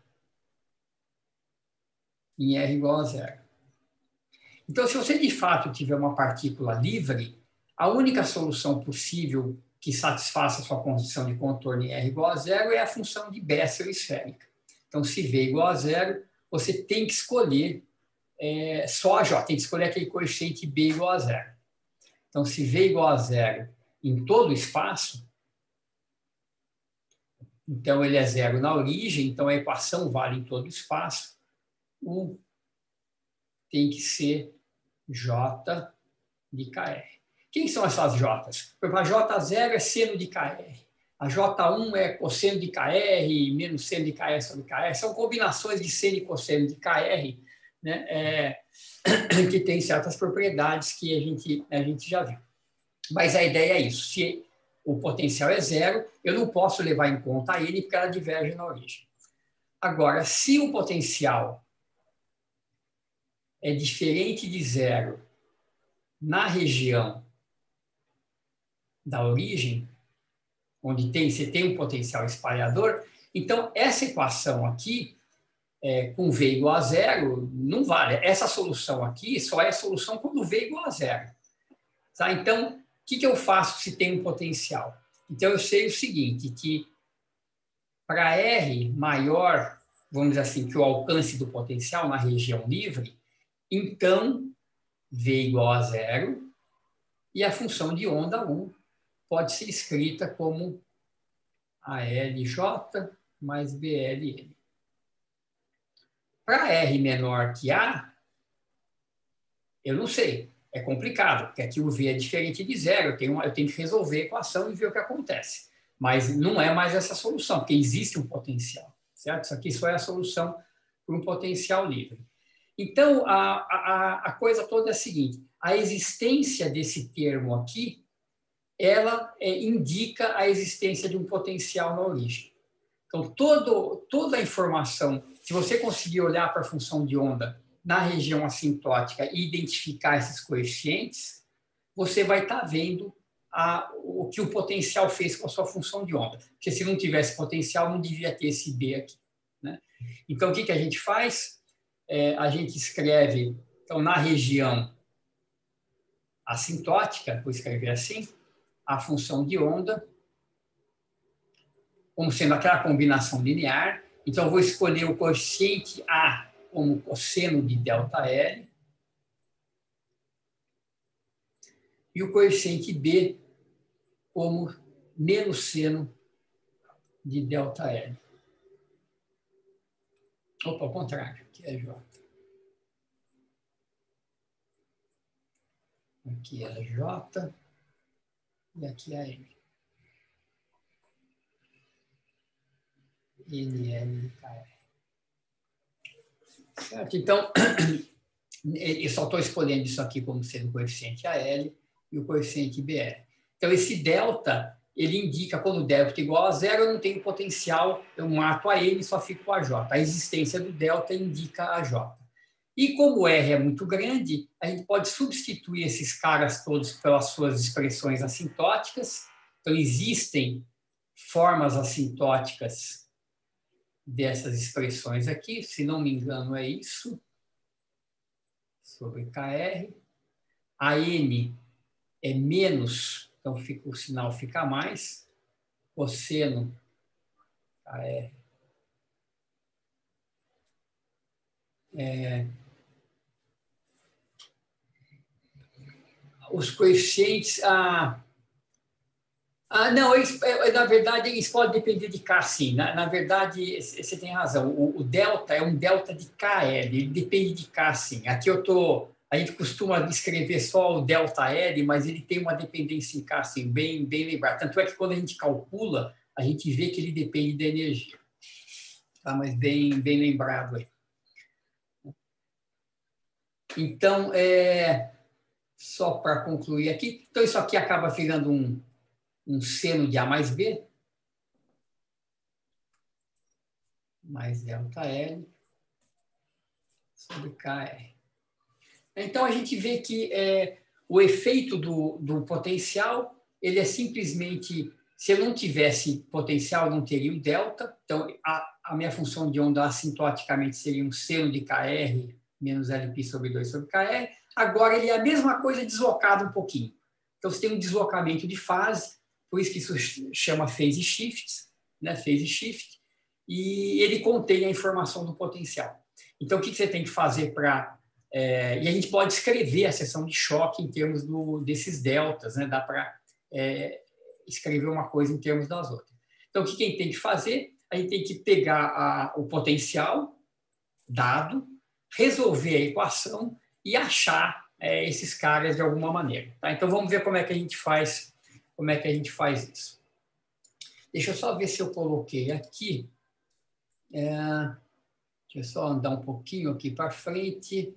em R igual a zero. Então, se você de fato tiver uma partícula livre, a única solução possível que satisfaça a sua condição de contorno em R igual a zero é a função de Bessel esférica. Então, se V igual a zero, você tem que escolher só a J, tem que escolher aquele coeficiente B igual a zero. Então, se V igual a zero em todo o espaço, então ele é zero na origem, então a equação vale em todo o espaço, tem que ser J de KR. Quem são essas J's? A J0 é seno de KR. A J1 é cosseno de KR menos seno de KR sobre KR. São combinações de seno e cosseno de KR, né, que tem certas propriedades que a gente já viu. Mas a ideia é isso. Se o potencial é zero, eu não posso levar em conta a N porque ela diverge na origem. Agora, se o potencial é diferente de zero na região da origem, onde você tem um potencial espalhador, então essa equação aqui, com V igual a zero, não vale. Essa solução aqui só é solução quando V igual a zero. Tá? Então, o que eu faço se tem um potencial? Então, eu sei o seguinte, que para R maior, vamos dizer assim, que o alcance do potencial na região livre, então, V igual a zero e a função de onda 1 pode ser escrita como ALJ mais BLN. Para R menor que A, eu não sei. É complicado, porque aqui o V é diferente de zero. Eu tenho que resolver a equação e ver o que acontece. Mas não é mais essa solução, porque existe um potencial. Certo? Isso aqui só é a solução para um potencial livre. Então, a coisa toda é a seguinte. A existência desse termo aqui, ela indica a existência de um potencial na origem. Então, toda a informação, se você conseguir olhar para a função de onda na região assintótica e identificar esses coeficientes, você vai estar vendo o que o potencial fez com a sua função de onda. Porque se não tivesse potencial, não devia ter esse B aqui. Né? Então, o que a gente faz? A gente escreve, então, na região assintótica, vou escrever assim, a função de onda, como sendo aquela combinação linear. Então, eu vou escolher o coeficiente A como cosseno de ΔL e o coeficiente B como menos seno de ΔL. Opa, ao contrário, aqui é J. Aqui é J e aqui é M. NLKR. Certo? Então, eu só estou escolhendo isso aqui como sendo o coeficiente AL e o coeficiente BL. Então, esse delta, ele indica, quando o delta é igual a zero, eu não tenho potencial, eu mato a N e só fico com a J. A existência do delta indica a J. E como o R é muito grande, a gente pode substituir esses caras todos pelas suas expressões assintóticas. Então, existem formas assintóticas dessas expressões aqui, se não me engano é isso, sobre KR. A N é menos, então o sinal fica mais, cosseno KR os coeficientes, não, na verdade, eles podem depender de K, sim. Na verdade, você tem razão. O delta é um delta de KL, ele depende de K, sim. Aqui a gente costuma escrever só o delta L, mas ele tem uma dependência em K, sim, bem lembrado. Tanto é que quando a gente calcula, a gente vê que ele depende da energia. Tá? Mas bem lembrado aí. Então, só para concluir aqui, então isso aqui acaba virando um seno de A mais B, mais ΔL sobre KR. Então, a gente vê que o efeito do potencial, ele é simplesmente Se eu não tivesse potencial, não teria o delta. Então, a minha função de onda assintoticamente seria um seno de KR menos LP sobre 2 sobre KR. Agora, ele é a mesma coisa deslocado um pouquinho. Então, você tem um deslocamento de fase, por isso que isso chama phase shift, né? Phase shift, e ele contém a informação do potencial. Então, o que você tem que fazer para... e a gente pode escrever a seção de choque em termos desses deltas, né? Dá para escrever uma coisa em termos das outras. Então, o que a gente tem que fazer? A gente tem que pegar o potencial dado, resolver a equação e achar esses caras de alguma maneira. Tá? Então, vamos ver como é que a gente faz isso. Deixa eu só ver se eu coloquei aqui. Deixa eu só andar um pouquinho aqui para frente.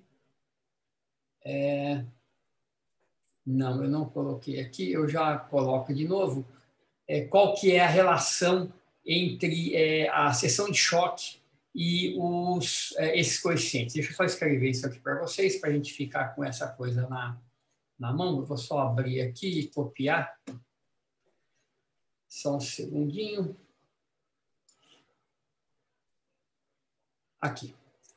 Não, eu não coloquei aqui. Eu já coloco de novo. Qual que é a relação entre a seção de choque e esses coeficientes. Deixa eu só escrever isso aqui para vocês, para a gente ficar com essa coisa na mão. Eu vou só abrir aqui e copiar. Só um segundinho. Aqui.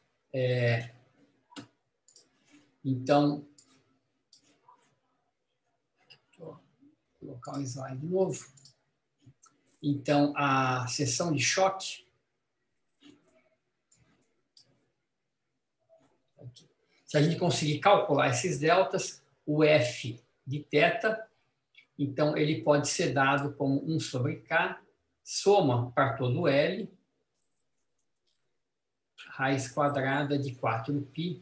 Então, vou colocar um slide novo. Então, a seção de choque. Aqui. Se a gente conseguir calcular esses deltas, o F de θ, então ele pode ser dado como 1 sobre K, soma para todo L, raiz quadrada de 4π,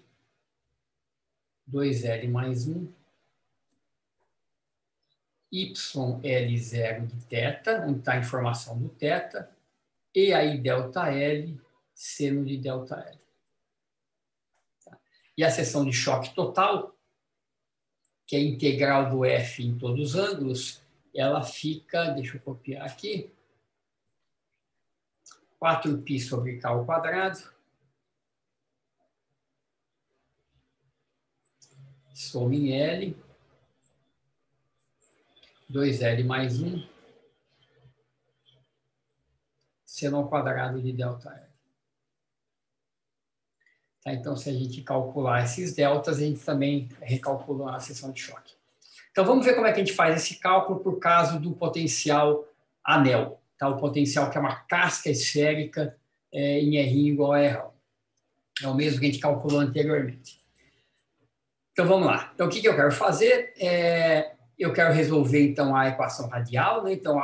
2L mais 1, YL0 de θ, onde está a informação do θ, e aí ΔL, seno de ΔL. E a seção de choque total, que é integral do F em todos os ângulos, ela fica, deixa eu copiar aqui, 4π sobre K ao quadrado, soma em L, 2L mais 1, seno ao quadrado de ΔL. Tá, então, se a gente calcular esses deltas, a gente também recalcula a seção de choque. Então, vamos ver como é que a gente faz esse cálculo por caso do potencial anel. Tá? O potencial que é uma casca esférica em R igual a R. É o mesmo que a gente calculou anteriormente. Então, vamos lá. Então, o que eu quero fazer? Eu quero resolver, então, a equação radial. Né? Então,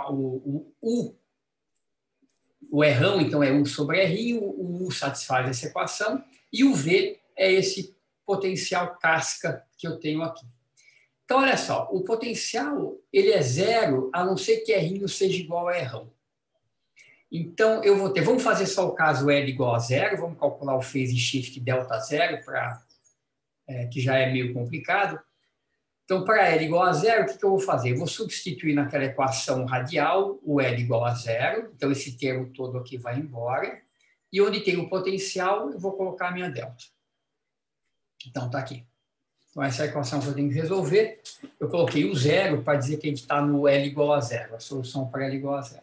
o R, então, é U sobre R, o U satisfaz essa equação, e o V é esse potencial casca que eu tenho aqui. Então, olha só, o potencial ele é zero, a não ser que R seja igual a R. Então, eu vou ter, vamos fazer só o caso L igual a zero, vamos calcular o phase shift delta zero, que já é meio complicado. Então, para L igual a zero, o que eu vou fazer? Eu vou substituir naquela equação radial o L igual a zero, então esse termo todo aqui vai embora, e onde tem o potencial, eu vou colocar a minha delta. Então, está aqui. Então, essa é a equação que eu tenho que resolver. Eu coloquei o zero para dizer que a gente está no L igual a zero, a solução para L igual a zero.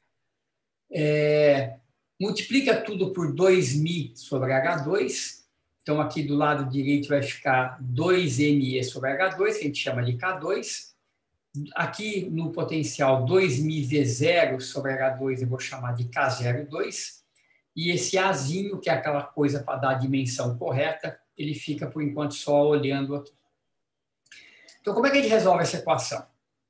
Multiplica tudo por 2μ sobre H2. Então, aqui do lado direito vai ficar 2ME sobre H2, que a gente chama de K2. Aqui no potencial 2μV0 sobre H2 eu vou chamar de K02. E esse Azinho, que é aquela coisa para dar a dimensão correta, ele fica, por enquanto, só olhando aqui. Então, como é que a gente resolve essa equação?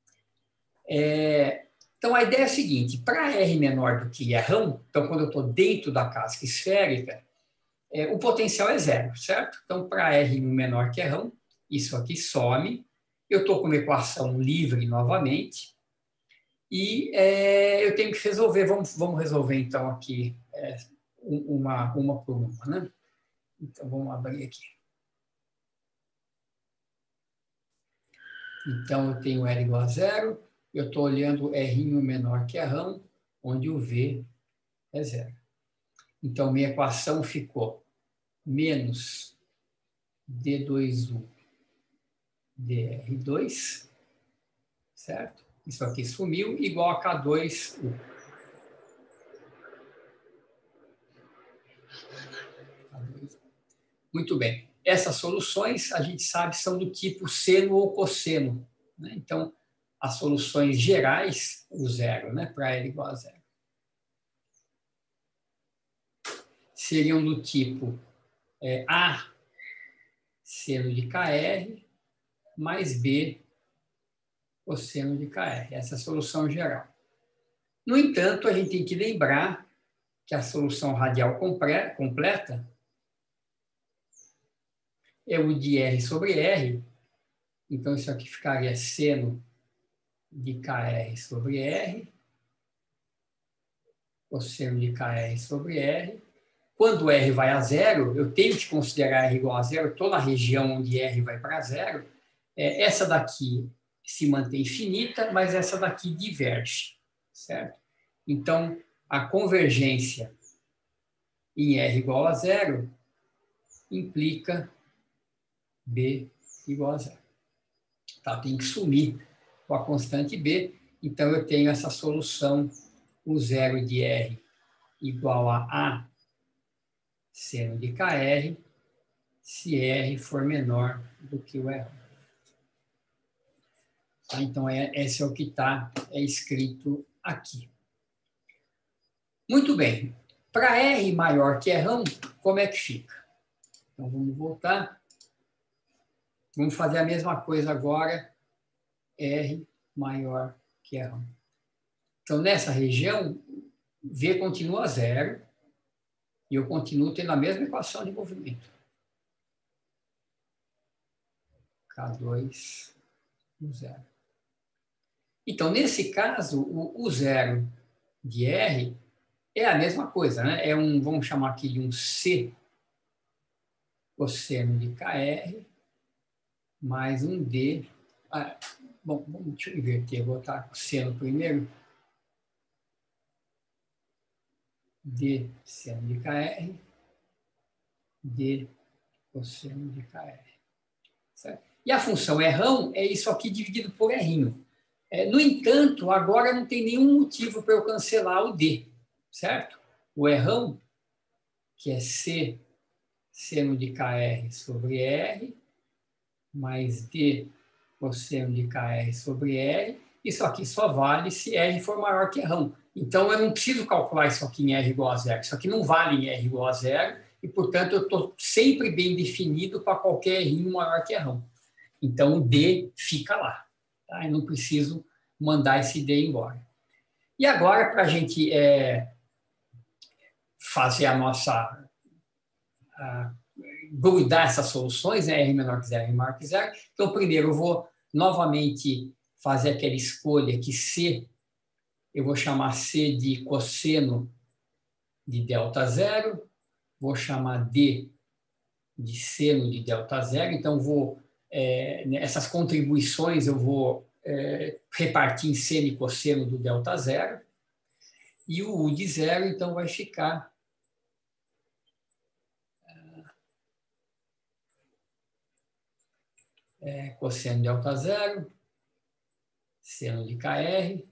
Então, a ideia é a seguinte, para R menor do que R, então, quando eu estou dentro da casca esférica, o potencial é zero, certo? Então, para R menor que R, isso aqui some. Eu estou com uma equação livre novamente. E eu tenho que resolver, vamos resolver, então, aqui uma por uma, né? Então, vamos abrir aqui. Então, eu tenho L igual a zero, eu estou olhando R menor que R, onde o V é zero. Então, minha equação ficou menos D2U dr2, certo? Isso aqui sumiu, igual a K2U. Muito bem. Essas soluções, a gente sabe, são do tipo seno ou cosseno, né? Então, as soluções gerais, o zero, né? Para L igual a zero. Seriam do tipo A seno de KR mais B cosseno de KR. Essa é a solução geral. No entanto, a gente tem que lembrar que a solução radial completa é o de R sobre R. Então, isso aqui ficaria seno de KR sobre R, cosseno de KR sobre R. Quando R vai a zero, eu tenho que considerar R igual a zero, estou na região onde R vai para zero. Essa daqui se mantém finita, mas essa daqui diverge, certo? Então, a convergência em R igual a zero implica B igual a zero. Tá? Tem que sumir com a constante B, então eu tenho essa solução, o zero de R igual a A seno de KR, se R for menor do que o R. Tá? Então, esse é o que está escrito aqui. Muito bem. Para R maior que R1, como é que fica? Então, vamos voltar. Vamos fazer a mesma coisa agora, R maior que R1. Então, nessa região, V continua zero e eu continuo tendo a mesma equação de movimento. K2, zero. Então, nesse caso, o zero de R é a mesma coisa, né? Vamos chamar aqui de um C cosseno de KR mais um D. Bom, deixa eu inverter, vou botar cosseno primeiro. D seno de KR, D cosseno de KR. Certo? E a função R é isso aqui dividido por R. No entanto, agora não tem nenhum motivo para eu cancelar o D, certo? O R, que é C seno de KR sobre R, mais D cosseno de KR sobre R, isso aqui só vale se R for maior que R. Então, eu não preciso calcular isso aqui em R igual a zero. Isso aqui não vale em R igual a zero, e, portanto, eu estou sempre bem definido para qualquer R maior que R. Então, o D fica lá. Tá? Eu não preciso mandar esse D embora. E agora, para a gente fazer a nossa... grudar essas soluções, né? R menor que zero, R maior que zero. Então, primeiro, eu vou novamente fazer aquela escolha que C, eu vou chamar C de cosseno de delta zero, vou chamar D de seno de delta zero, então essas contribuições eu vou repartir em seno e cosseno do delta zero, e o U de zero, então, vai ficar cosseno de delta zero, seno de KR,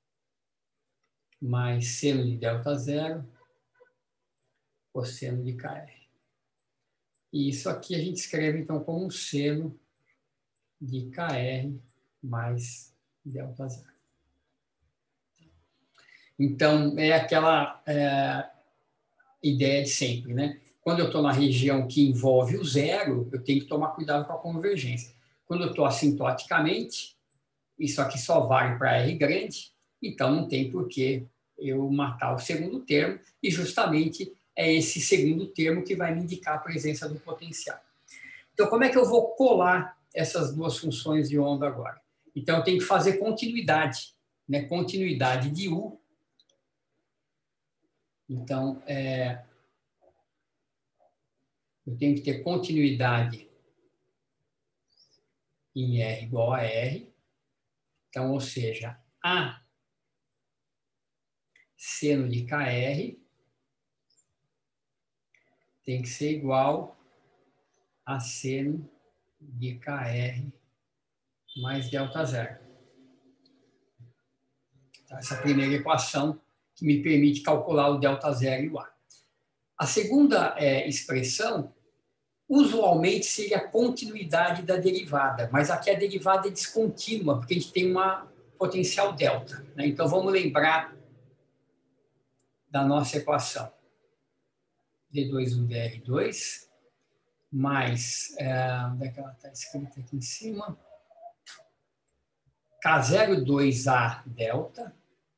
mais seno de delta zero, cosseno de KR. E isso aqui a gente escreve, então, como um seno de KR mais delta zero. Então, é aquela ideia de sempre, né? Quando eu estou na região que envolve o zero, eu tenho que tomar cuidado com a convergência. Quando eu estou assintoticamente, isso aqui só vale para R grande, então não tem por que eu matar o segundo termo, e justamente é esse segundo termo que vai me indicar a presença do potencial. Então, como é que eu vou colar essas duas funções de onda agora? Então, eu tenho que fazer continuidade, né? Continuidade de U. Então, eu tenho que ter continuidade em R igual a R. Então, ou seja, A seno de KR tem que ser igual a seno de KR mais delta zero. Tá? Essa primeira equação que me permite calcular o ΔZ e o A. A segunda expressão, usualmente, seria a continuidade da derivada, mas aqui a derivada é descontínua, porque a gente tem uma potencial delta. Né? Então, vamos lembrar da nossa equação. D2UDR2 mais, onde é que ela está escrita aqui em cima? K02A delta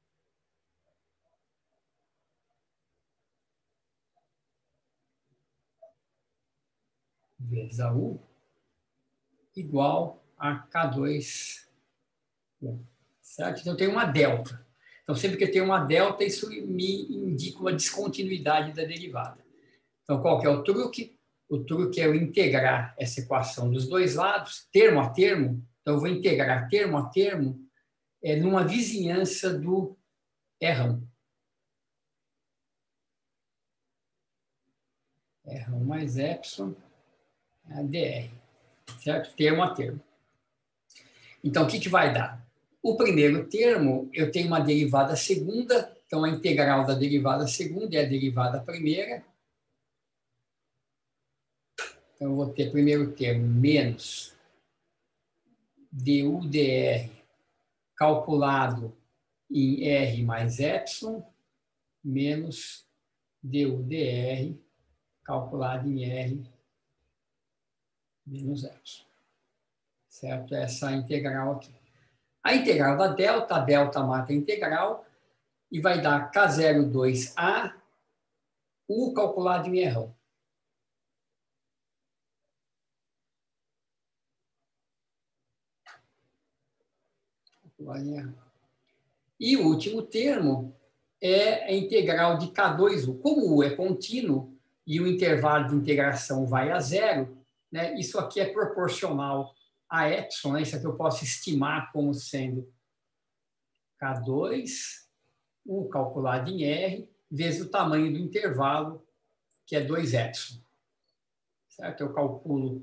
vezes a U igual a K2U. Certo? Então, tem uma delta. Então, sempre que eu tenho uma delta, isso me indica uma descontinuidade da derivada. Então, qual que é o truque? O truque é eu integrar essa equação dos dois lados, termo a termo. Então, eu vou integrar termo a termo numa vizinhança do R1. R1 mais epsilon dr. Certo? Termo a termo. Então, o que vai dar? O primeiro termo, eu tenho uma derivada segunda, então a integral da derivada segunda é a derivada primeira. Então, eu vou ter primeiro termo menos du dr calculado em R mais epsilon, menos du dr calculado em R menos epsilon. Certo? Essa integral aqui. A integral da delta, a delta mata a integral, e vai dar K02A, U calculado em R1. E o último termo é a integral de K2U. Como o U é contínuo e o intervalo de integração vai a zero, né, isso aqui é proporcional a epsilon, né, isso aqui eu posso estimar como sendo K2, U calculado em R, vezes o tamanho do intervalo, que é 2 epsilon. Certo? Eu calculo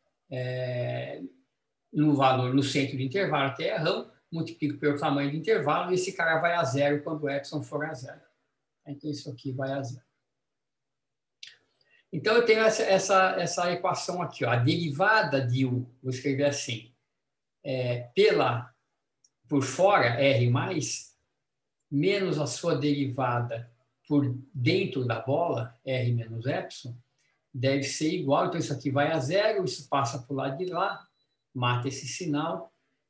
no valor no centro do intervalo, que é R1, multiplico pelo tamanho do intervalo, e esse cara vai a zero quando o epsilon for a zero. Então, isso aqui vai a zero. Então, eu tenho essa equação aqui, ó, a derivada de U, vou escrever assim, por fora, R+, menos a sua derivada por dentro da bola, R menos epsilon, deve ser igual, então isso aqui vai a zero, isso passa para o lado de lá, mata esse sinal,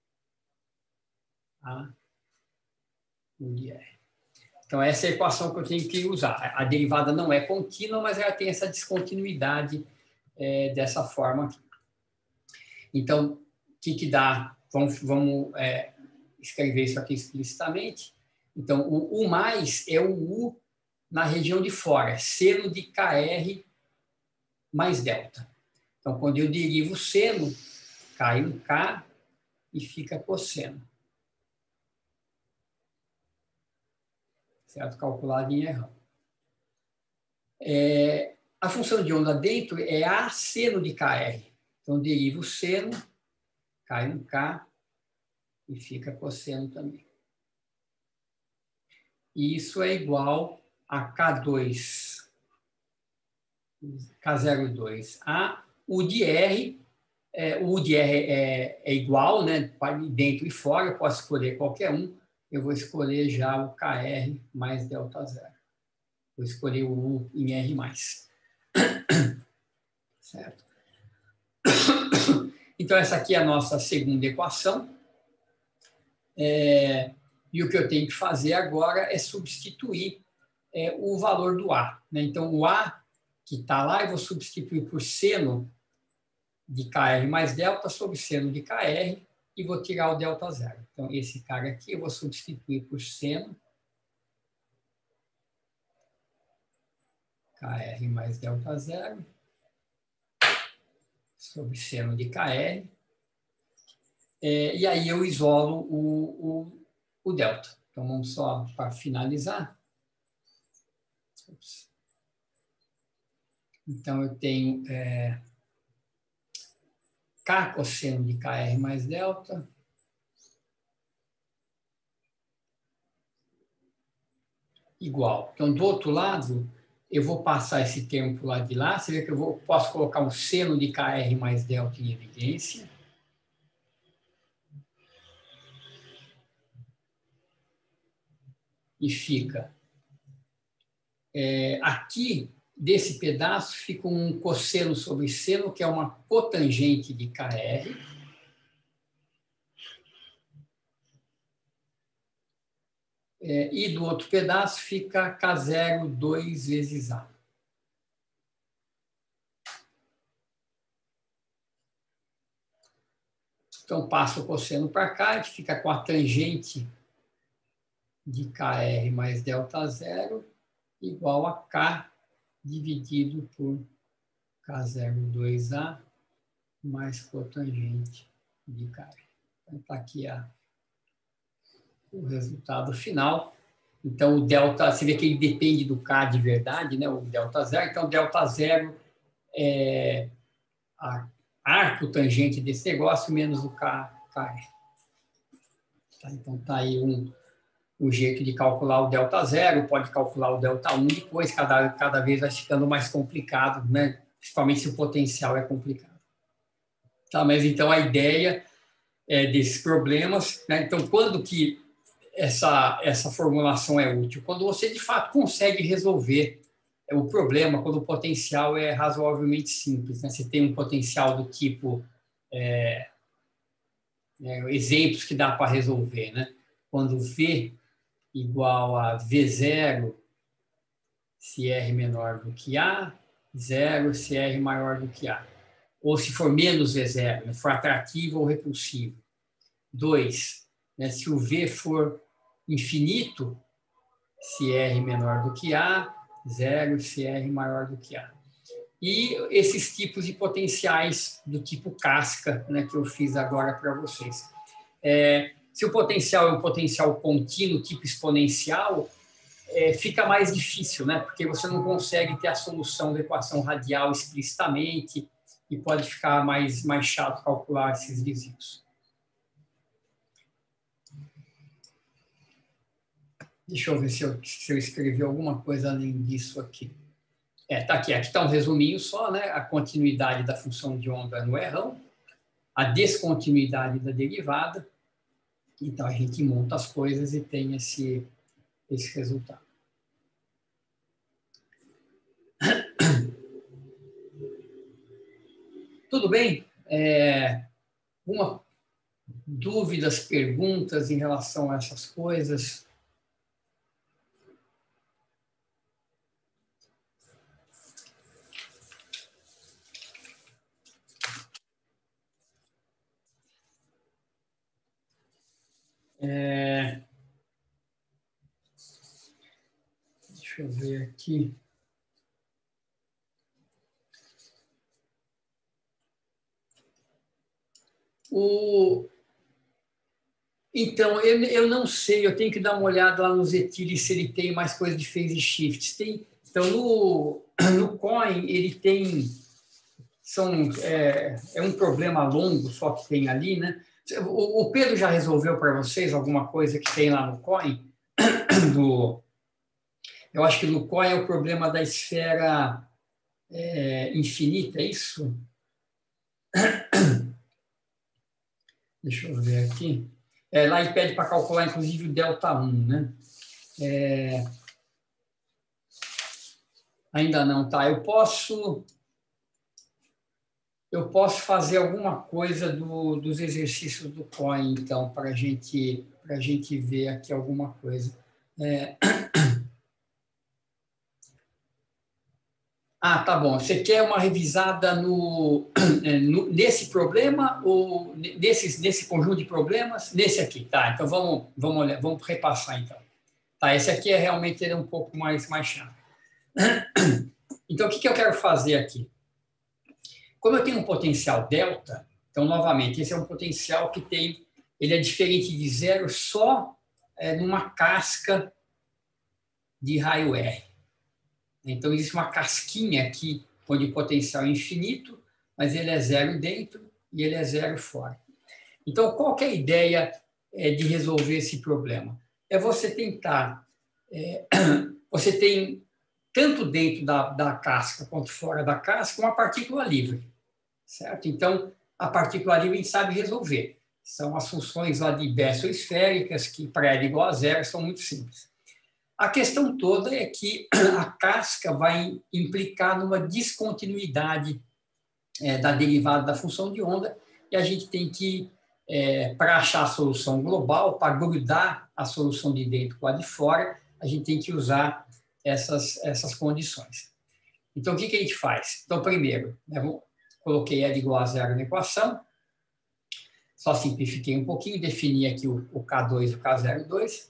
a U de R. Então, essa é a equação que eu tenho que usar. A derivada não é contínua, mas ela tem essa descontinuidade dessa forma aqui. Então, o que dá? Vamos escrever isso aqui explicitamente. Então, o U mais é o U na região de fora, seno de KR mais delta. Então, quando eu derivo o seno, cai um K e fica cosseno. Certo? Calculado em R. A função de onda dentro é A seno de KR. Então, derivo o seno, cai um K e fica cosseno também. E isso é igual a K02 K02A, U de R. O U de R é igual, né? Dentro e fora, eu posso escolher qualquer um. Eu vou escolher já o KR mais delta zero. Vou escolher o U em R+. Certo? Então, essa aqui é a nossa segunda equação. E o que eu tenho que fazer agora é substituir o valor do A. Né? Então, o A que está lá, eu vou substituir por seno de KR mais delta sobre seno de KR e vou tirar o delta zero. Então, esse cara aqui eu vou substituir por seno KR mais delta zero sobre seno de KR. E aí eu isolo o delta. Então, vamos só para finalizar. Então, eu tenho K cosseno de KR mais delta igual. Então, do outro lado, eu vou passar esse termo para o lado de lá. Você vê que eu posso colocar um seno de KR mais delta em evidência. E fica... aqui, desse pedaço, fica um cosseno sobre seno, que é uma cotangente de KR. E do outro pedaço fica K0 2 vezes A. Então, passo o cosseno para cá, que fica com a tangente de KR mais delta zero, igual a K dividido por K0 2A mais cotangente de KR. Então, está aqui o resultado final. Então, o delta, você vê que ele depende do K de verdade, né? O delta zero. Então, o delta zero é a arco tangente desse negócio menos o KR. Tá? Então, está aí um jeito de calcular o delta zero, pode calcular o delta 1 depois, cada vez vai ficando mais complicado, né? Principalmente se o potencial é complicado. Tá, mas então a ideia desses problemas, né? Então, quando que essa formulação é útil? Quando você, de fato, consegue resolver o problema, quando o potencial é razoavelmente simples, né? Você tem um potencial do tipo... exemplos que dá para resolver, né? Quando V igual a V0 se R menor do que A, 0 se R maior do que A. Ou se for menos V0, né? For atrativo ou repulsivo. 2, né? Se o V for infinito, se R menor do que A, 0 se R maior do que A. E esses tipos de potenciais do tipo casca, né, que eu fiz agora para vocês. Se o potencial é um potencial contínuo, tipo exponencial, fica mais difícil, né, porque você não consegue ter a solução da equação radial explicitamente e pode ficar mais chato calcular esses desvios. Deixa eu ver se eu escrevi alguma coisa além disso aqui. Tá aqui está um resuminho só, né? A continuidade da função de onda no errão, a descontinuidade da derivada. Então, a gente monta as coisas e tem esse resultado. Tudo bem? Alguma dúvidas, perguntas em relação a essas coisas? Deixa eu ver aqui. Então, eu não sei, eu tenho que dar uma olhada lá no Zetilis se ele tem mais coisa de phase shifts. Então, no Coin, ele tem... É um problema longo só que tem ali, né? O Pedro já resolveu para vocês alguma coisa que tem lá no Coin? Eu acho que no Coin é o problema da esfera infinita, é isso? Deixa eu ver aqui. Lá ele pede para calcular, inclusive, o delta 1, né? Ainda não, tá? Eu posso fazer alguma coisa dos exercícios do COIN, então, para a gente ver aqui alguma coisa. Tá bom. Você quer uma revisada nesse problema ou nesse conjunto de problemas? Nesse aqui, tá? Então, vamos olhar, vamos repassar, então. Tá, esse aqui realmente um pouco mais chato. Então, o que eu quero fazer aqui? Como eu tenho um potencial delta, então, novamente, esse é um potencial que ele é diferente de zero só numa casca de raio R. Então, existe uma casquinha aqui, onde o potencial é infinito, mas ele é zero dentro e ele é zero fora. Então, qual que é a ideia de resolver esse problema? É você tentar você tem, tanto dentro da casca quanto fora da casca, uma partícula livre, certo? Então, a partícula livre a gente sabe resolver. São as funções lá de Bessel esféricas, que para L igual a zero são muito simples. A questão toda é que a casca vai implicar numa descontinuidade da derivada da função de onda, e a gente tem que, para achar a solução global, para grudar a solução de dentro com a de fora, a gente tem que usar essas condições. Então, o que a gente faz? Então, primeiro, coloquei L igual a zero na equação, só simplifiquei um pouquinho, defini aqui o K2 e o K02.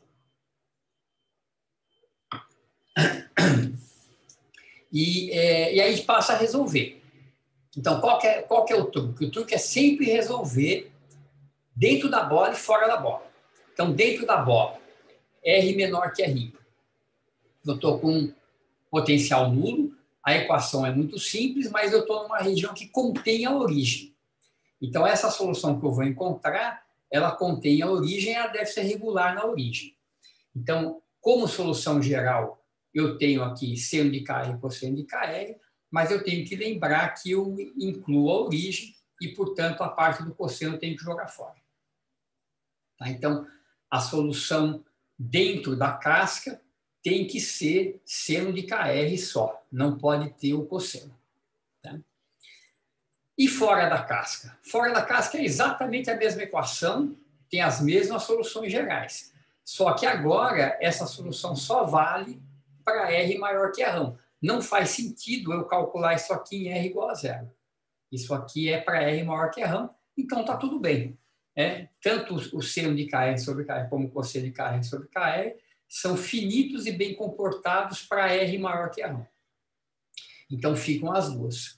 E aí a gente passa a resolver. Então, qual que é o truque? O truque é sempre resolver dentro da bola e fora da bola. Então, dentro da bola, R menor que R. Eu estou com potencial nulo, a equação é muito simples, mas eu estou numa região que contém a origem. Então, essa solução que eu vou encontrar, ela contém a origem, ela deve ser regular na origem. Então, como solução geral, eu tenho aqui seno de KR e cosseno de KR, mas eu tenho que lembrar que eu incluo a origem e, portanto, a parte do cosseno eu tenho que jogar fora. Tá? Então, a solução dentro da casca tem que ser seno de KR só, não pode ter o cosseno. Tá? E fora da casca? Fora da casca é exatamente a mesma equação, tem as mesmas soluções gerais. Só que agora essa solução só vale para R maior que R. Não faz sentido eu calcular isso aqui em R igual a zero. Isso aqui é para R maior que R, então está tudo bem. Tanto o seno de KR sobre KR como o cosseno de KR sobre KR são finitos e bem comportados para R maior que R. Então ficam as duas.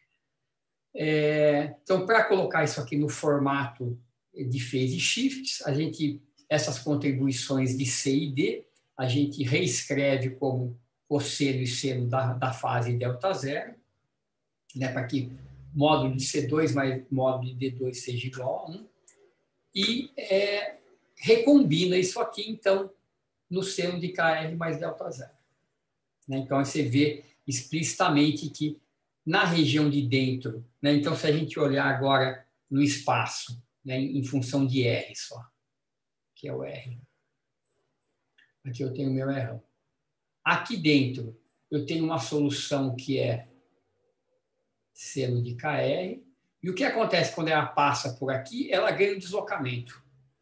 Então, para colocar isso aqui no formato de phase shifts, essas contribuições de C e D, a gente reescreve como cosseno e seno da fase delta zero, para que módulo de C2 mais módulo de D2 seja igual a 1, e recombina isso aqui, então, no seno de KR mais delta zero. Então, você vê explicitamente que na região de dentro, então, se a gente olhar agora no espaço, em função de R só, que é o R. Aqui eu tenho o meu R. Aqui dentro, eu tenho uma solução que é seno de KR, e o que acontece quando ela passa por aqui? Ela ganha um deslocamento.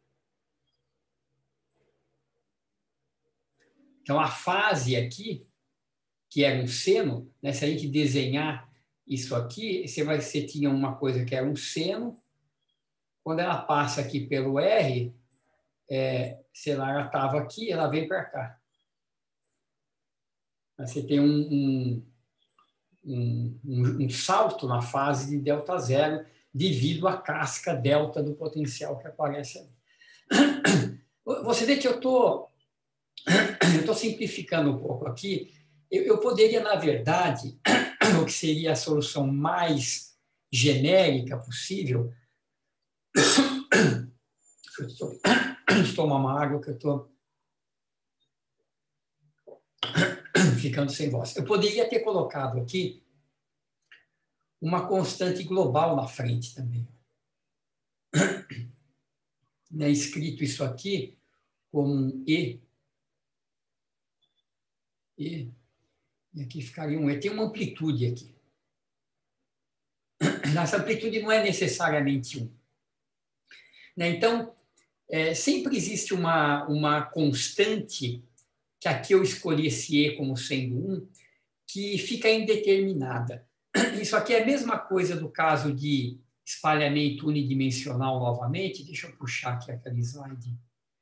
Então, a fase aqui, que era um seno, se a gente desenhar isso aqui, você tinha uma coisa que era um seno, quando ela passa aqui pelo R, sei lá, ela estava aqui, ela vem para cá. Você tem um salto na fase de delta zero devido à casca delta do potencial que aparece ali. Você vê que eu estou simplificando um pouco aqui. Eu poderia, na verdade, o que seria a solução mais genérica possível. Deixa eu tomar uma água que eu estou ficando sem voz. Eu poderia ter colocado aqui uma constante global na frente também. Escrito isso aqui como um E. E aqui ficaria um E. Tem uma amplitude aqui. Essa amplitude não é necessariamente 1. Então, sempre existe uma constante, que aqui eu escolhi esse E como sendo 1, que fica indeterminada. Isso aqui é a mesma coisa do caso de espalhamento unidimensional novamente. Deixa eu puxar aqui aquele slide.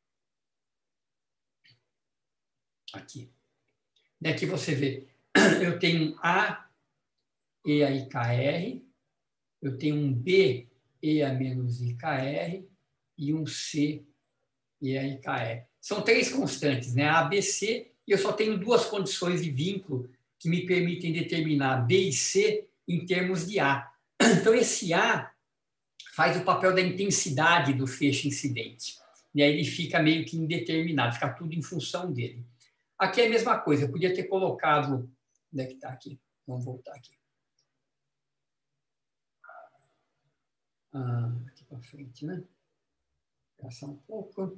Aqui. Aqui você vê, eu tenho um A, E a IKR, eu tenho um B, E a menos IKR, e um C, E a IKR. São 3 constantes, A, B, C, e eu só tenho 2 condições de vínculo que me permitem determinar B e C em termos de A. Então, esse A faz o papel da intensidade do feixe incidente. E aí ele fica meio que indeterminado, fica tudo em função dele. Aqui é a mesma coisa, eu podia ter colocado... Onde é que está aqui? Vamos voltar aqui. Aqui para frente, né? Passar um pouco.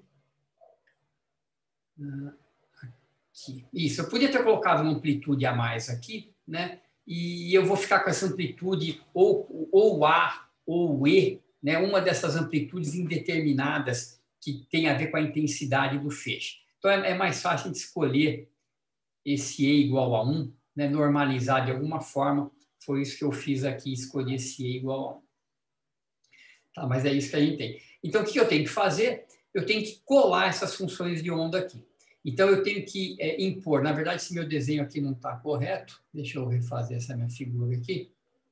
Aqui. Isso, eu podia ter colocado uma amplitude a mais aqui, né? E eu vou ficar com essa amplitude ou A ou E, né? Uma dessas amplitudes indeterminadas que tem a ver com a intensidade do feixe. Então, é mais fácil de escolher esse E igual a 1, né? Normalizar de alguma forma. Foi isso que eu fiz aqui, escolhi esse E igual a 1. Tá, mas é isso que a gente tem. Então, o que eu tenho que fazer? Eu tenho que colar essas funções de onda aqui. Então, eu tenho que impor. Na verdade, se meu desenho aqui não está correto, deixa eu refazer essa minha figura aqui.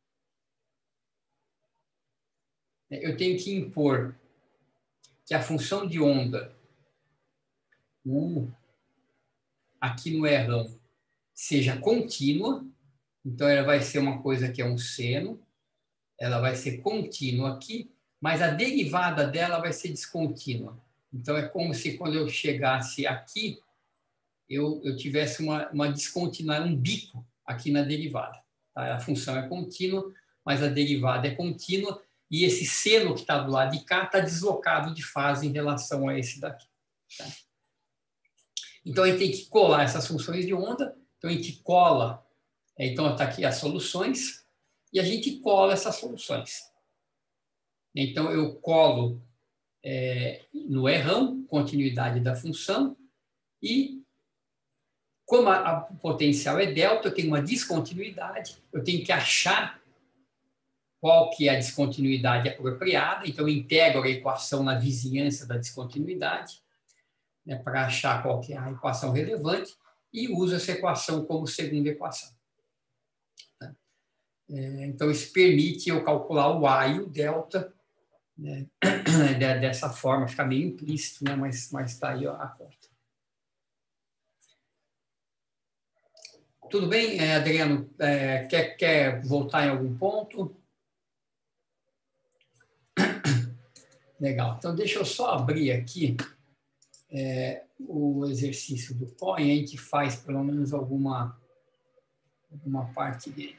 Eu tenho que impor que a função de onda U, aqui no errão, seja contínua. Então, ela vai ser uma coisa que é um seno. Ela vai ser contínua aqui, mas a derivada dela vai ser descontínua. Então, é como se quando eu chegasse aqui, eu tivesse uma descontinuidade, um bico aqui na derivada. Tá? A função é contínua, mas a derivada é contínua, e esse seno que está do lado de cá está deslocado de fase em relação a esse daqui. Tá? Então, a gente tem que colar essas funções de onda. Então, a gente cola. Então, está aqui as soluções, e a gente cola essas soluções. Então, eu colo no errão, continuidade da função, e como a potencial é delta, eu tenho uma descontinuidade, eu tenho que achar qual que é a descontinuidade apropriada, então eu integro a equação na vizinhança da descontinuidade, né, para achar qual que é a equação relevante, e uso essa equação como segunda equação. Tá? Então, isso permite eu calcular o A e o delta, né, dessa forma, fica meio implícito, né, mas está aí a conta. Tudo bem, Adriano? Quer voltar em algum ponto? Legal. Então, deixa eu só abrir aqui o exercício do POI, a gente faz pelo menos alguma parte dele.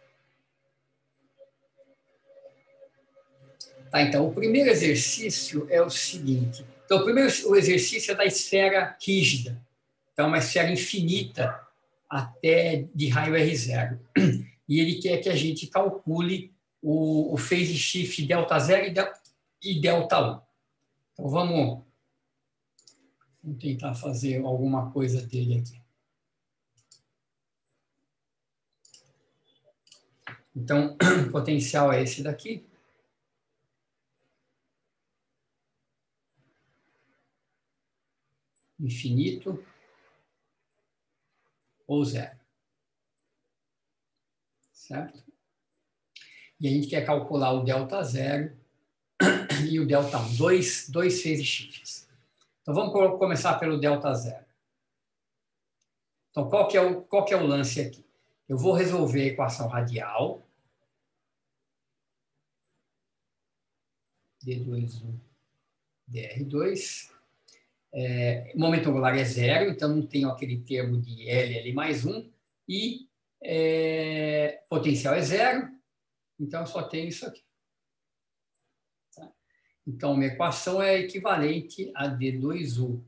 Tá, então, o primeiro exercício é o seguinte. Então, o exercício é da esfera rígida. Então, uma esfera infinita até de raio R0. E ele quer que a gente calcule o phase shift ΔZ e ΔU. Então, vamos tentar fazer alguma coisa dele aqui. Então, o potencial é esse daqui. Infinito ou zero. Certo? E a gente quer calcular o ΔZ e o ΔU, dois phase shifts. Então, vamos começar pelo ΔZ. Então, qual que é o lance aqui? Eu vou resolver a equação radial. D2U, dr2. Momento angular é zero, então não tenho aquele termo de L mais 1. E potencial é zero, então eu só tenho isso aqui. Tá? Então, minha equação é equivalente a D2U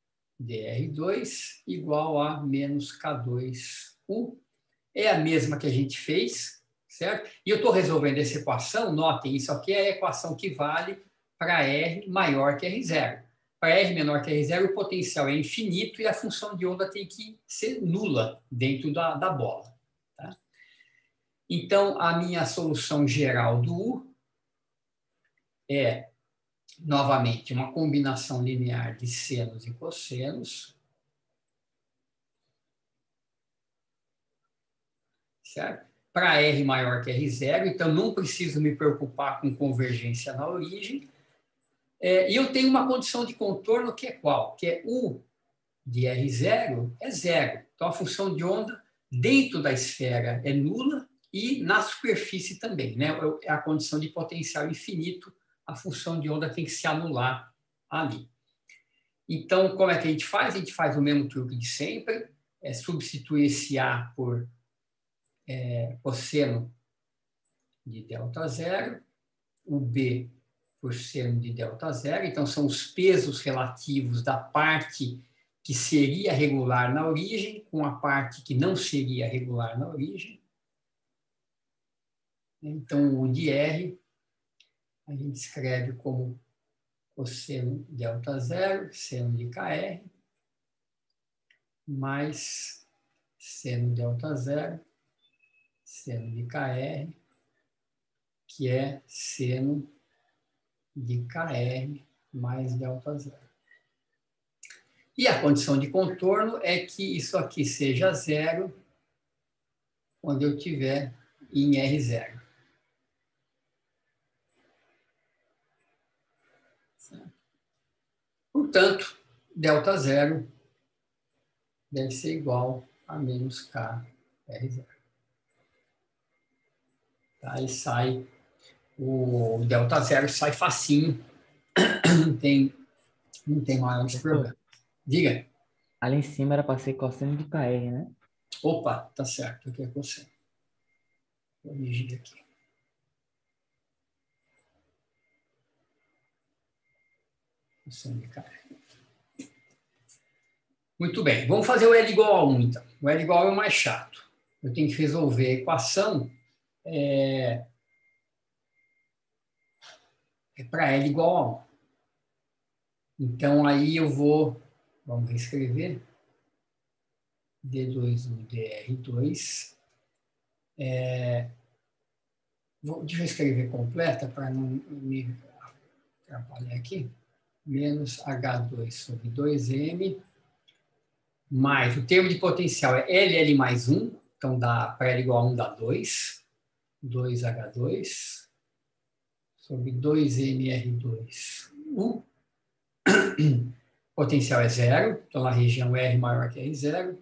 dr2 igual a menos K2U. É a mesma que a gente fez, certo? E eu estou resolvendo essa equação, notem, isso aqui é a equação que vale para R maior que R0. Para R menor que R0, o potencial é infinito e a função de onda tem que ser nula dentro da bola. Tá? Então, a minha solução geral do U é, novamente, uma combinação linear de senos e cossenos. Certo? Para R maior que R0, então não preciso me preocupar com convergência na origem. E eu tenho uma condição de contorno que é qual? Que é U de R0 é zero. Então, a função de onda dentro da esfera é nula e na superfície também. Né? É a condição de potencial infinito, a função de onda tem que se anular ali. Então, como é que a gente faz? A gente faz o mesmo truque de sempre. substitui esse A por cosseno de delta zero, o B por seno de delta zero. Então, são os pesos relativos da parte que seria regular na origem com a parte que não seria regular na origem. Então, o de R a gente escreve como cosseno de delta zero, seno de KR, mais seno de delta zero, seno de KR, que é seno de KR mais delta zero. E a condição de contorno é que isso aqui seja zero quando eu tiver em R0. Portanto, delta zero deve ser igual a menos K R0. Tá? E sai, o delta zero sai facinho, não tem maiores problemas. Diga. Ali em cima era para ser cosseno de KR, né? Opa, tá certo, aqui é cosseno. Vou corrigir aqui. Cosseno de KR. Muito bem, vamos fazer o L igual a 1, então. O L igual a 1 é o mais chato. Eu tenho que resolver a equação para L igual a 1. Então, aí eu vamos reescrever, D2U dr2. Deixa eu escrever completa para não me atrapalhar aqui. Menos H2 sobre 2M, mais o termo de potencial é LL mais 1, então para L igual a 1 dá 2, 2H2 sobre 2MR2. Potencial é zero, então na região R maior que R0,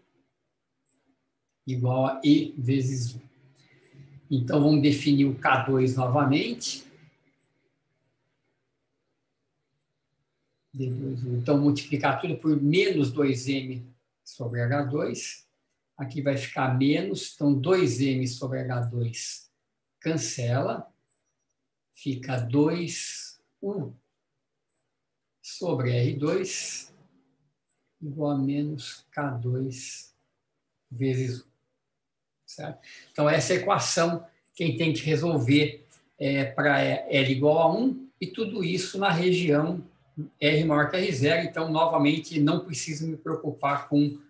igual a E vezes 1. Então vamos definir o K2 novamente. D2U. Então multiplicar tudo por menos 2M sobre H2. Aqui vai ficar menos, então 2M sobre H2 cancela. Fica 2U sobre R2 igual a menos K2 vezes 1. Certo? Então, essa é a equação quem tem que resolver para L igual a 1, e tudo isso na região R maior que R0. Então, novamente, não preciso me preocupar com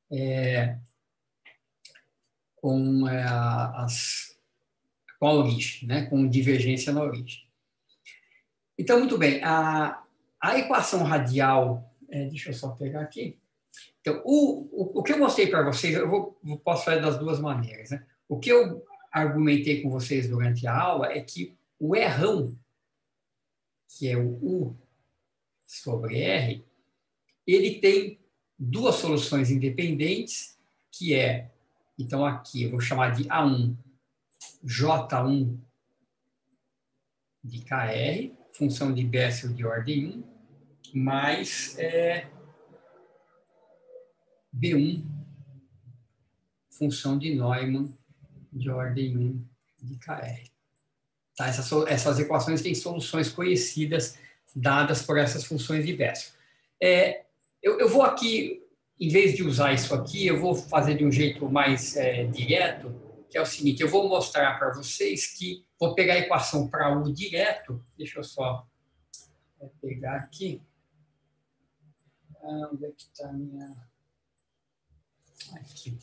a origem, né? Com divergência na origem. Então, muito bem. A equação radial, deixa eu só pegar aqui. Então, o que eu mostrei para vocês, eu posso fazer das duas maneiras, né? O que eu argumentei com vocês durante a aula é que o Rão, que é o U sobre R, ele tem duas soluções independentes, que então aqui eu vou chamar de A1, J1 de KR, função de Bessel de ordem 1, mais B1, função de Neumann de ordem 1 de KR. Tá? Essas equações têm soluções conhecidas dadas por essas funções de Bessel. Eu vou aqui, em vez de usar isso aqui, eu vou fazer de um jeito mais direto, que é o seguinte: eu vou mostrar para vocês que vou pegar a equação para U direto. Deixa eu só pegar aqui. Onde é que está a minha... Aqui.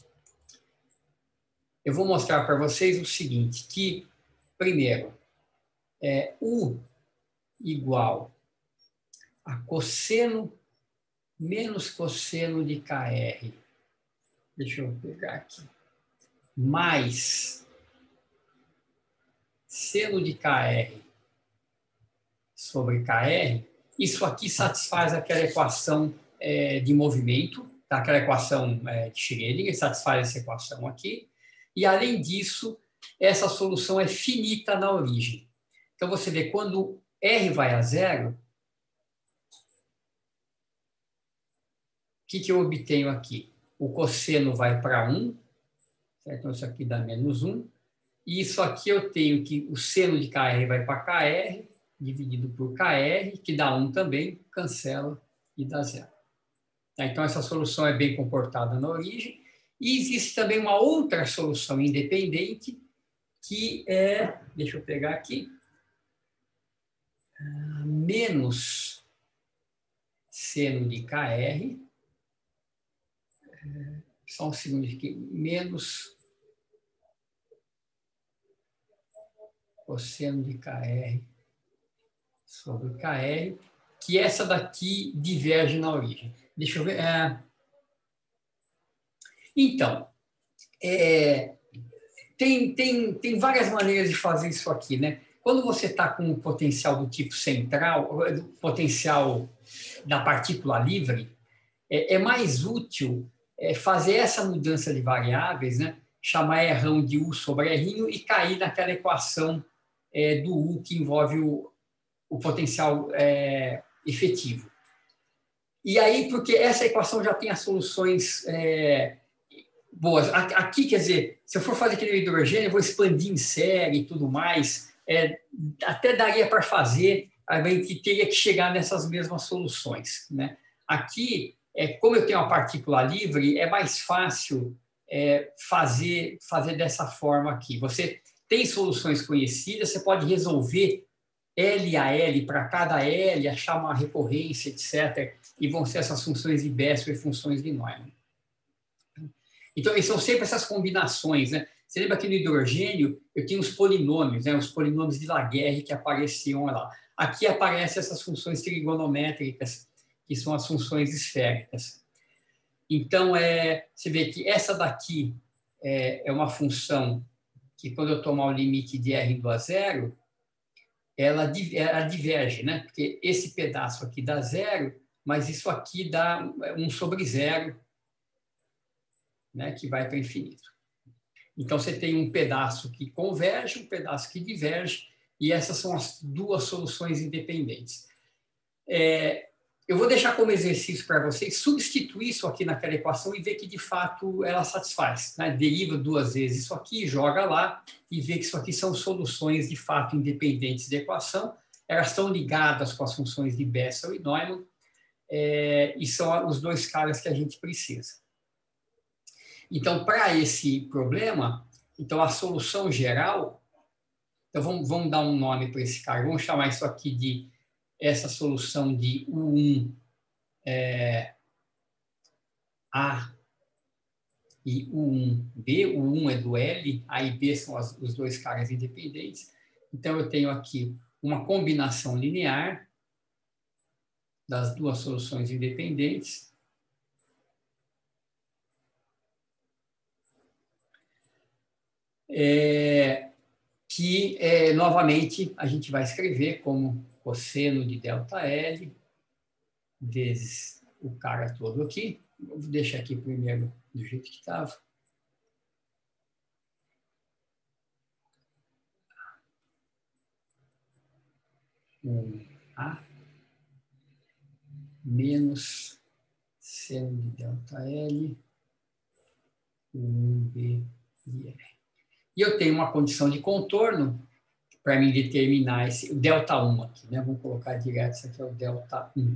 Eu vou mostrar para vocês o seguinte, que, primeiro, U igual a cosseno menos cosseno de KR, deixa eu pegar aqui, mais seno de KR sobre KR, isso aqui satisfaz aquela equação de movimento, tá? Aquela equação de Schrödinger, satisfaz essa equação aqui, e além disso, essa solução é finita na origem. Então você vê, quando R vai a zero, o que eu obtenho aqui? o cosseno vai para 1, certo? Então, isso aqui dá menos 1. E isso aqui eu tenho que o seno de KR vai para KR, dividido por KR, que dá 1 também, cancela e dá 0. Então, essa solução é bem comportada na origem. E existe também uma outra solução independente, que é, deixa eu pegar aqui, menos seno de KR, só um segundo aqui, menos cosseno de KR sobre KR, que essa daqui diverge na origem. Deixa eu ver. Então, tem várias maneiras de fazer isso aqui, né? Quando você está com um potencial do tipo central, potencial da partícula livre, é mais útil fazer essa mudança de variáveis, né? Chamar Rão de U sobre R'inho e cair naquela equação do U que envolve o potencial efetivo. E aí, porque essa equação já tem as soluções boas. Aqui, quer dizer, se eu for fazer aquele hidrogênio, eu vou expandir em série e tudo mais. Até daria para fazer, a gente teria que chegar nessas mesmas soluções, né? Aqui, como eu tenho uma partícula livre, é mais fácil fazer dessa forma aqui. Você tem soluções conhecidas, você pode resolver L a L para cada L, achar uma recorrência, etc. E vão ser essas funções de Bessel e funções de Neumann. Então, são sempre essas combinações, né? Você lembra que no hidrogênio eu tinha os polinômios, né? Os polinômios de Laguerre que apareciam lá. Aqui aparecem essas funções trigonométricas, que são as funções esféricas. Então, você vê que essa daqui é uma função que, quando eu tomar o limite de R indo a zero, ela diverge, né? Porque esse pedaço aqui dá 0, mas isso aqui dá 1 sobre 0, né? Que vai para o infinito. Então, você tem um pedaço que converge, um pedaço que diverge, e essas são as duas soluções independentes. Eu vou deixar como exercício para vocês substituir isso aqui naquela equação e ver que, de fato, ela satisfaz, né? Deriva 2 vezes isso aqui, joga lá e vê que isso aqui são soluções, de fato, independentes da equação. Elas estão ligadas com as funções de Bessel e Neumann, e são os dois caras que a gente precisa. Então, para esse problema, então a solução geral, então vamos dar um nome para esse cara, vamos chamar isso aqui de essa solução de U1 A e U1B, o 1 é do L, A e B são os dois caras independentes. Então, eu tenho aqui uma combinação linear das duas soluções independentes. Que, novamente, a gente vai escrever como cosseno de ΔL vezes o cara todo aqui. Vou deixar aqui primeiro do jeito que estava. A menos seno de ΔL, 1B de R. E eu tenho uma condição de contorno para me determinar o ΔI aqui, né? Vamos colocar direto, isso aqui é o ΔI.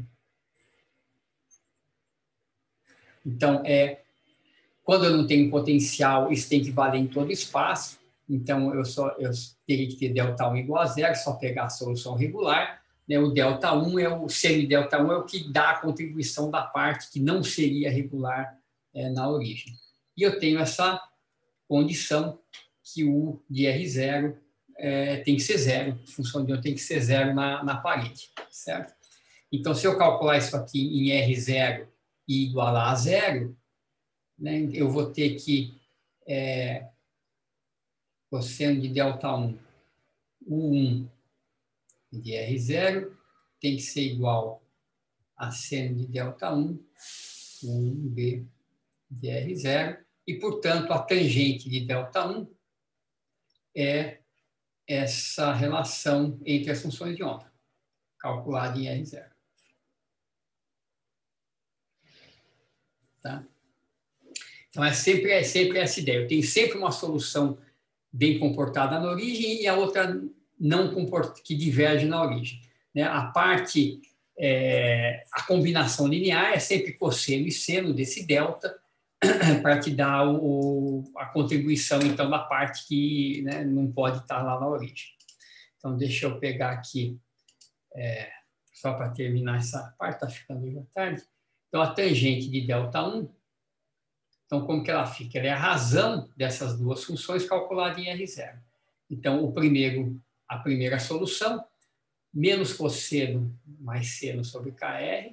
Então, quando eu não tenho potencial, isso tem que valer em todo espaço. Então, eu teria que ter ΔI igual a 0, só pegar a solução regular. Né? O ΔI, o seno de ΔI é o que dá a contribuição da parte que não seria regular na origem. E eu tenho essa condição que o U de R0 tem que ser 0, a função de U tem que ser 0 na parede, certo? Então, se eu calcular isso aqui em R0 e igualar a 0, né, eu vou ter que cosseno de ΔI, U1 de R0 tem que ser igual a seno de ΔI, U1B de R0, e, portanto, a tangente de ΔI é essa relação entre as funções de onda, calculada em R0. Tá? Então, é sempre essa ideia. Eu tenho sempre uma solução bem comportada na origem e a outra não que diverge na origem. Né? A parte, a combinação linear é sempre cosseno e seno desse delta para te dar a contribuição, então, da parte que, né, não pode estar lá na origem. Então, deixa eu pegar aqui, só para terminar essa parte, está ficando já tarde. Então, a tangente de ΔI, então, como que ela fica? Ela é a razão dessas duas funções calculada em R0. Então, a primeira solução, menos cosseno mais seno sobre KR,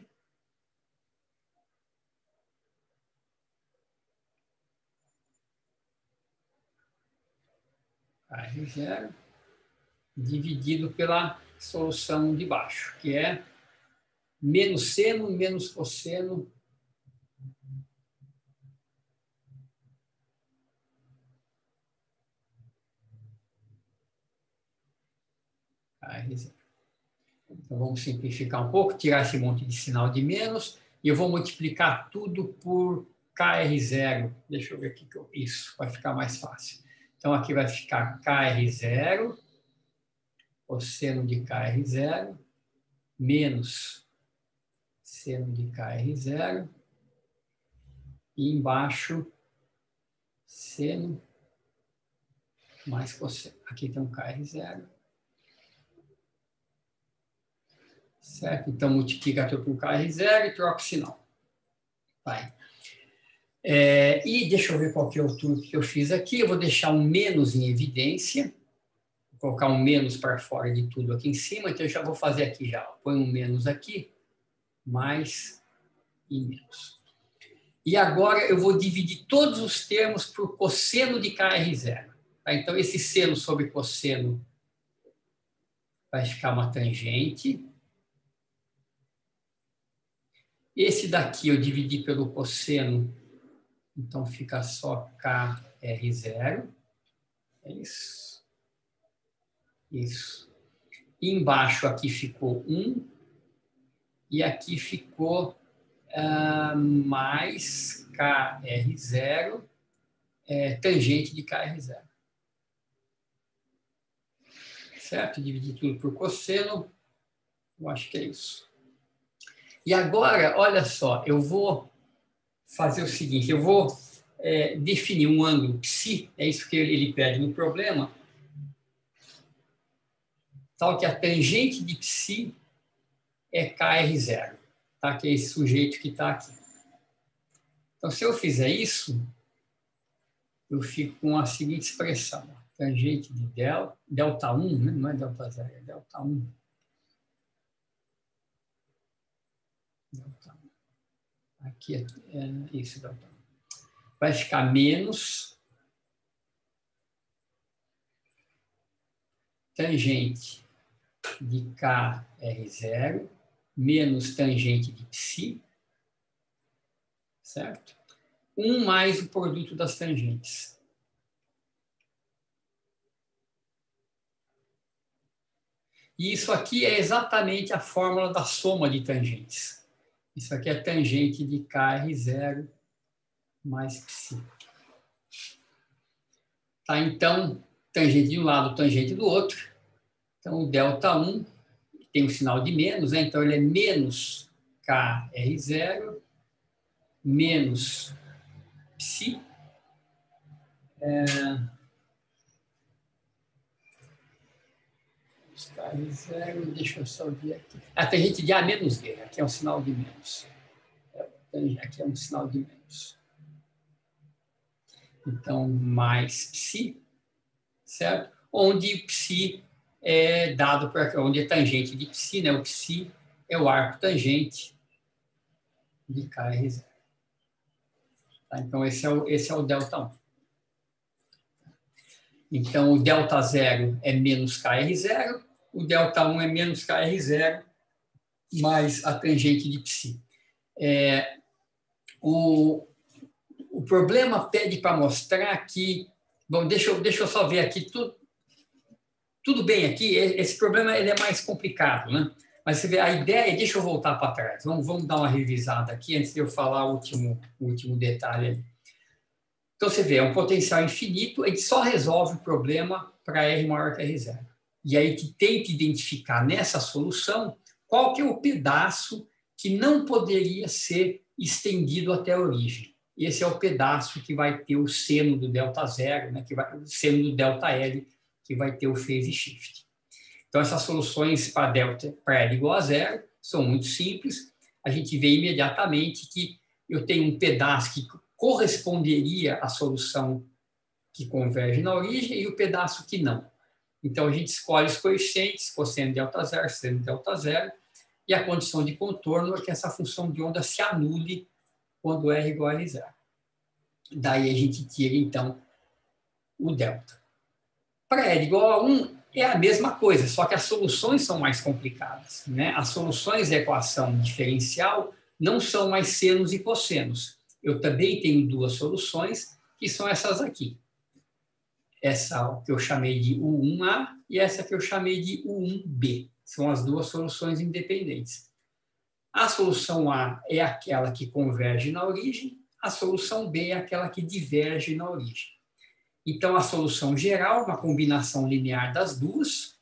KR0, dividido pela solução de baixo, que é menos seno menos cosseno KR0. Então, vamos simplificar um pouco, tirar esse monte de sinal de menos, e eu vou multiplicar tudo por KR0. Deixa eu ver aqui, isso vai ficar mais fácil. Então, aqui vai ficar KR0, cosseno de KR0, menos seno de KR0, e embaixo, seno mais cosseno. Aqui tem um KR0. Certo? Então, multiplica tudo por KR0 e troca o sinal. Vai. E deixa eu ver qual que é o truque que eu fiz aqui. Eu vou deixar um menos em evidência. Vou colocar um menos para fora de tudo aqui em cima. Então, eu já vou fazer aqui já. Põe um menos aqui, mais e menos. E agora eu vou dividir todos os termos por cosseno de KR0. Tá? Então, esse seno sobre cosseno vai ficar uma tangente. Esse daqui eu dividi pelo cosseno, então fica só KR0. É isso. Isso. E embaixo aqui ficou 1. E aqui ficou mais KR0, tangente de KR0. Certo? Dividir tudo por cosseno. Eu acho que é isso. E agora, olha só, eu vou fazer o seguinte, eu vou definir um ângulo psi, é isso que ele pede no problema, tal que a tangente de psi é KR0, tá? Que é esse sujeito que está aqui. Então, se eu fizer isso, eu fico com a seguinte expressão, tangente de ΔI, né? Não é ΔZ, é ΔI. Aqui é isso, vai ficar menos tangente de KR0 menos tangente de psi, certo? 1 mais o produto das tangentes. E isso aqui é exatamente a fórmula da soma de tangentes. Isso aqui é tangente de KR0 mais psi. Tá, então, tangente de um lado, tangente do outro. Então, o ΔI tem um sinal de menos, né? Então ele é menos KR0 menos psi. KR0, deixa eu só ver aqui. A tangente de A menos D, aqui é um sinal de menos. Aqui é um sinal de menos. Então, mais psi, certo? Onde psi é dado por onde é tangente de psi, né? O psi é o arco tangente de KR0. Tá? Então, esse é o ΔI. Então, o ΔI0 é menos KR0, o ΔI é menos KR0 mais a tangente de psi. O problema pede para mostrar que... Bom, deixa eu só ver aqui. Tudo bem aqui, esse problema ele é mais complicado, né? Mas você vê, a ideia... Deixa eu voltar para trás. Vamos dar uma revisada aqui antes de eu falar o último detalhe ali. Então, você vê, é um potencial infinito, a gente só resolve o problema para R maior que R0. E aí que tenta identificar nessa solução qual que é o pedaço que não poderia ser estendido até a origem. Esse é o pedaço que vai ter o seno do ΔZ, né, o seno do ΔL, que vai ter o phase shift. Então, essas soluções para L igual a zero são muito simples. A gente vê imediatamente que eu tenho um pedaço que corresponderia à solução que converge na origem e o pedaço que não. Então, a gente escolhe os coeficientes, cosseno de ΔZ, seno de ΔZ, e a condição de contorno é que essa função de onda se anule quando R igual a R0. Daí a gente tira, então, o delta. Para L igual a 1, é a mesma coisa, só que as soluções são mais complicadas, né? As soluções da equação diferencial não são mais senos e cossenos. Eu também tenho duas soluções, que são essas aqui. Essa que eu chamei de U1A e essa que eu chamei de U1B. São as duas soluções independentes. A solução A é aquela que converge na origem, a solução B é aquela que diverge na origem. Então, a solução geral, uma combinação linear das duas,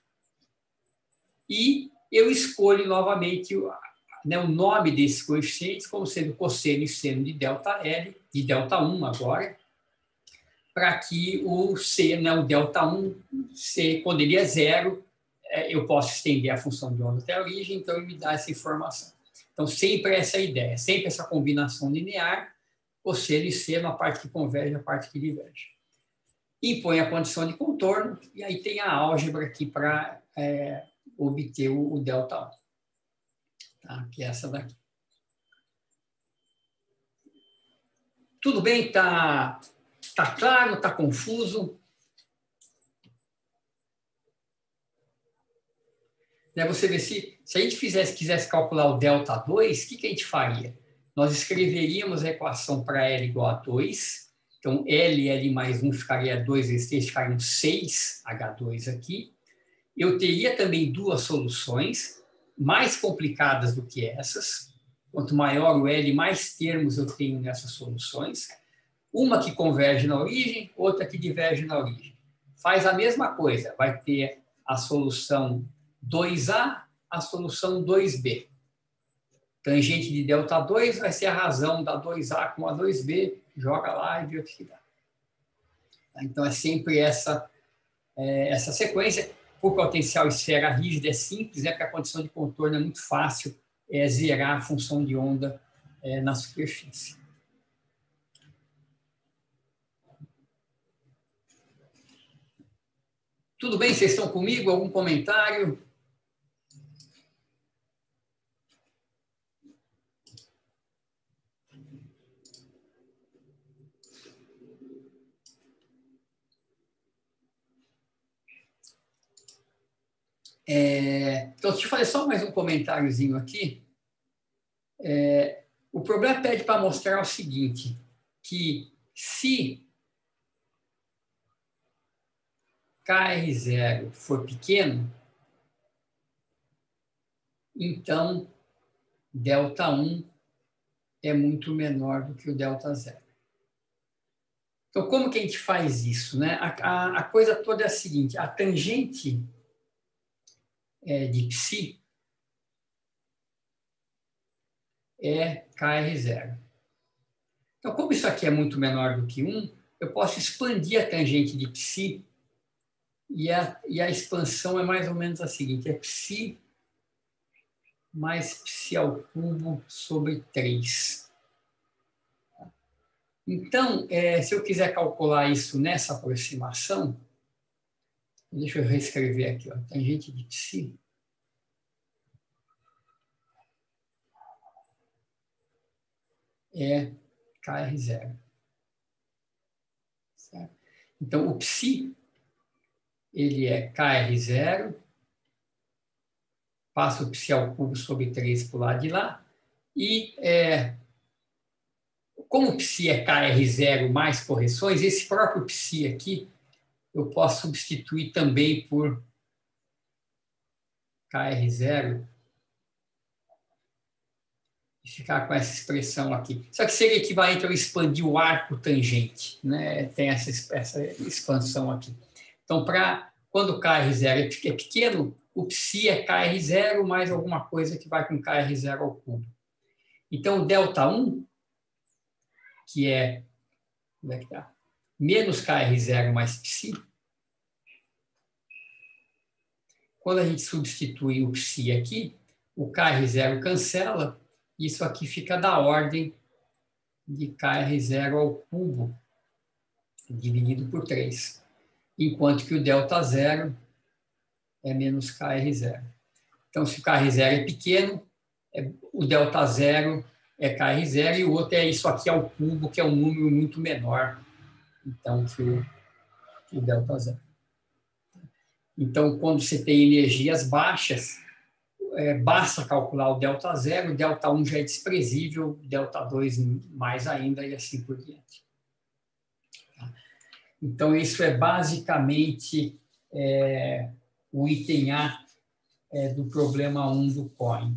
e eu escolho novamente o nome desses coeficientes como sendo cosseno e seno de ΔL, de ΔL agora, para que o C, o ΔL, quando ele é zero, eu posso estender a função de onda até a origem, então ele me dá essa informação. Então, sempre essa ideia, sempre essa combinação linear, cosseno e seno, a parte que converge, a parte que diverge. Impõe a condição de contorno, e aí tem a álgebra aqui para obter o ΔL, tá? Que é essa daqui. Tudo bem? Tá claro? Tá confuso? Você vê se a gente quisesse calcular o ΔH2, o que a gente faria? Nós escreveríamos a equação para L igual a 2, então L mais 1 ficaria 2 vezes 3, ficariam 6H2 aqui. Eu teria também duas soluções, mais complicadas do que essas. Quanto maior o L, mais termos eu tenho nessas soluções. Uma que converge na origem, outra que diverge na origem. Faz a mesma coisa, vai ter a solução 2A, a solução 2B. Tangente de ΔH2 vai ser a razão da 2A com a 2B, joga lá e vê o que dá. Então, é sempre essa sequência. Por potencial esfera rígida é simples, porque a condição de contorno é muito fácil, zerar a função de onda na superfície. Tudo bem? Vocês estão comigo? Algum comentário? Então, deixa eu fazer só mais um comentáriozinho aqui. O problema pede para mostrar o seguinte, que se KR0 for pequeno, então ΔH1 é muito menor do que o ΔH0. Então, como que a gente faz isso, né? A coisa toda é a seguinte, a tangente de psi é KR0. Então, como isso aqui é muito menor do que 1, eu posso expandir a tangente de psi e a expansão é mais ou menos a seguinte, é psi mais psi ao cubo sobre 3. Então, se eu quiser calcular isso nessa aproximação, deixa eu reescrever aqui, ó, tangente de psi é KR0. Certo? Então, o psi, ele é KR0, passa o psi ao cubo sobre 3 para o lado de lá, e como o psi é KR0 mais correções, esse próprio psi aqui, eu posso substituir também por KR0 e ficar com essa expressão aqui. Só que seria equivalente ao expandir o arco tangente, né? Tem essa expansão aqui. Então, quando o KR0 é pequeno, o psi é KR0 mais alguma coisa que vai com KR0 ao cubo. Então, o ΔI, que é, onde é que tá? Menos KR0 mais psi, quando a gente substitui o psi aqui, o KR0 cancela, isso aqui fica da ordem de KR0 ao cubo, dividido por 3, enquanto que o ΔZ é menos KR0. Então, se o KR0 é pequeno, o ΔZ é KR0 e o outro é isso aqui ao cubo, que é um número muito menor, então, que o ΔZ. Então, quando você tem energias baixas, basta calcular o ΔZ, o ΔI já é desprezível, ΔII mais ainda e assim por diante. Então, isso é basicamente o item A do problema 1 do COIN.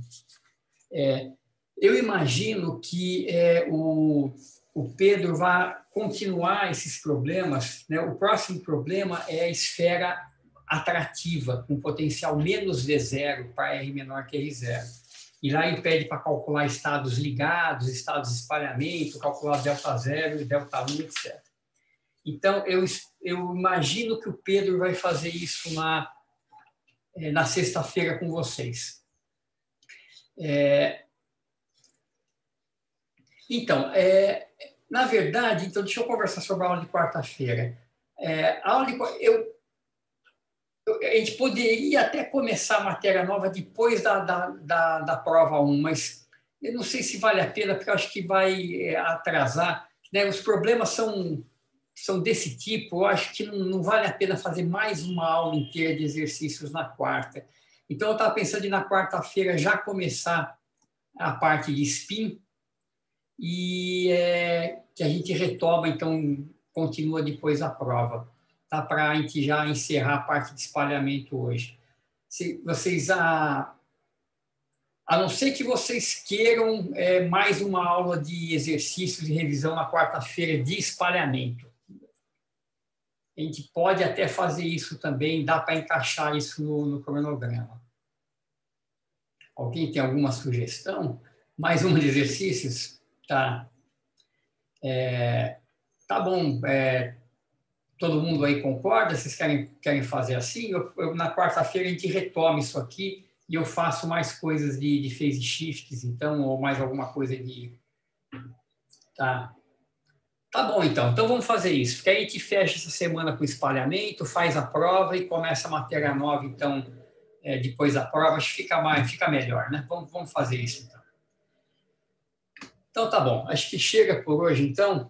Eu imagino que o Pedro vai continuar esses problemas, né? O próximo problema é a esfera atrativa, com potencial menos V0 para R menor que R0. E lá ele pede para calcular estados ligados, estados de espalhamento, calcular ΔZ e ΔI, etc. Então, eu imagino que o Pedro vai fazer isso na sexta-feira com vocês. Então, na verdade, deixa eu conversar sobre a aula de quarta-feira. A gente poderia até começar a matéria nova depois da prova 1, mas eu não sei se vale a pena, porque eu acho que vai atrasar, né? Os problemas são desse tipo, eu acho que não vale a pena fazer mais uma aula inteira de exercícios na quarta. Então, eu estava pensando em na quarta-feira já começar a parte de spin e que a gente retoma, então, continua depois a prova. Tá, para a gente já encerrar a parte de espalhamento hoje. Se vocês, a não ser que vocês queiram mais uma aula de exercícios e revisão na quarta-feira de espalhamento. A gente pode até fazer isso também, dá para encaixar isso no cronograma. Alguém tem alguma sugestão? Mais uma de exercícios? Tá. Tá bom. Todo mundo aí concorda? Vocês querem fazer assim? Na quarta-feira a gente retoma isso aqui e eu faço mais coisas de phase shifts, então, ou mais alguma coisa de... Tá bom, então. Então vamos fazer isso. Porque aí a gente fecha essa semana com espalhamento, faz a prova e começa a matéria nova, então, depois da prova, acho que fica melhor, né? Vamos fazer isso, então. Então, tá bom. Acho que chega por hoje, então.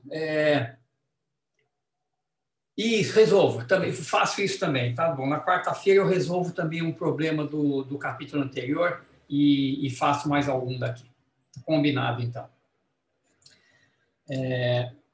E resolvo, também faço isso também, tá bom? Na quarta-feira eu resolvo também um problema do capítulo anterior e faço mais algum daqui. Combinado, então.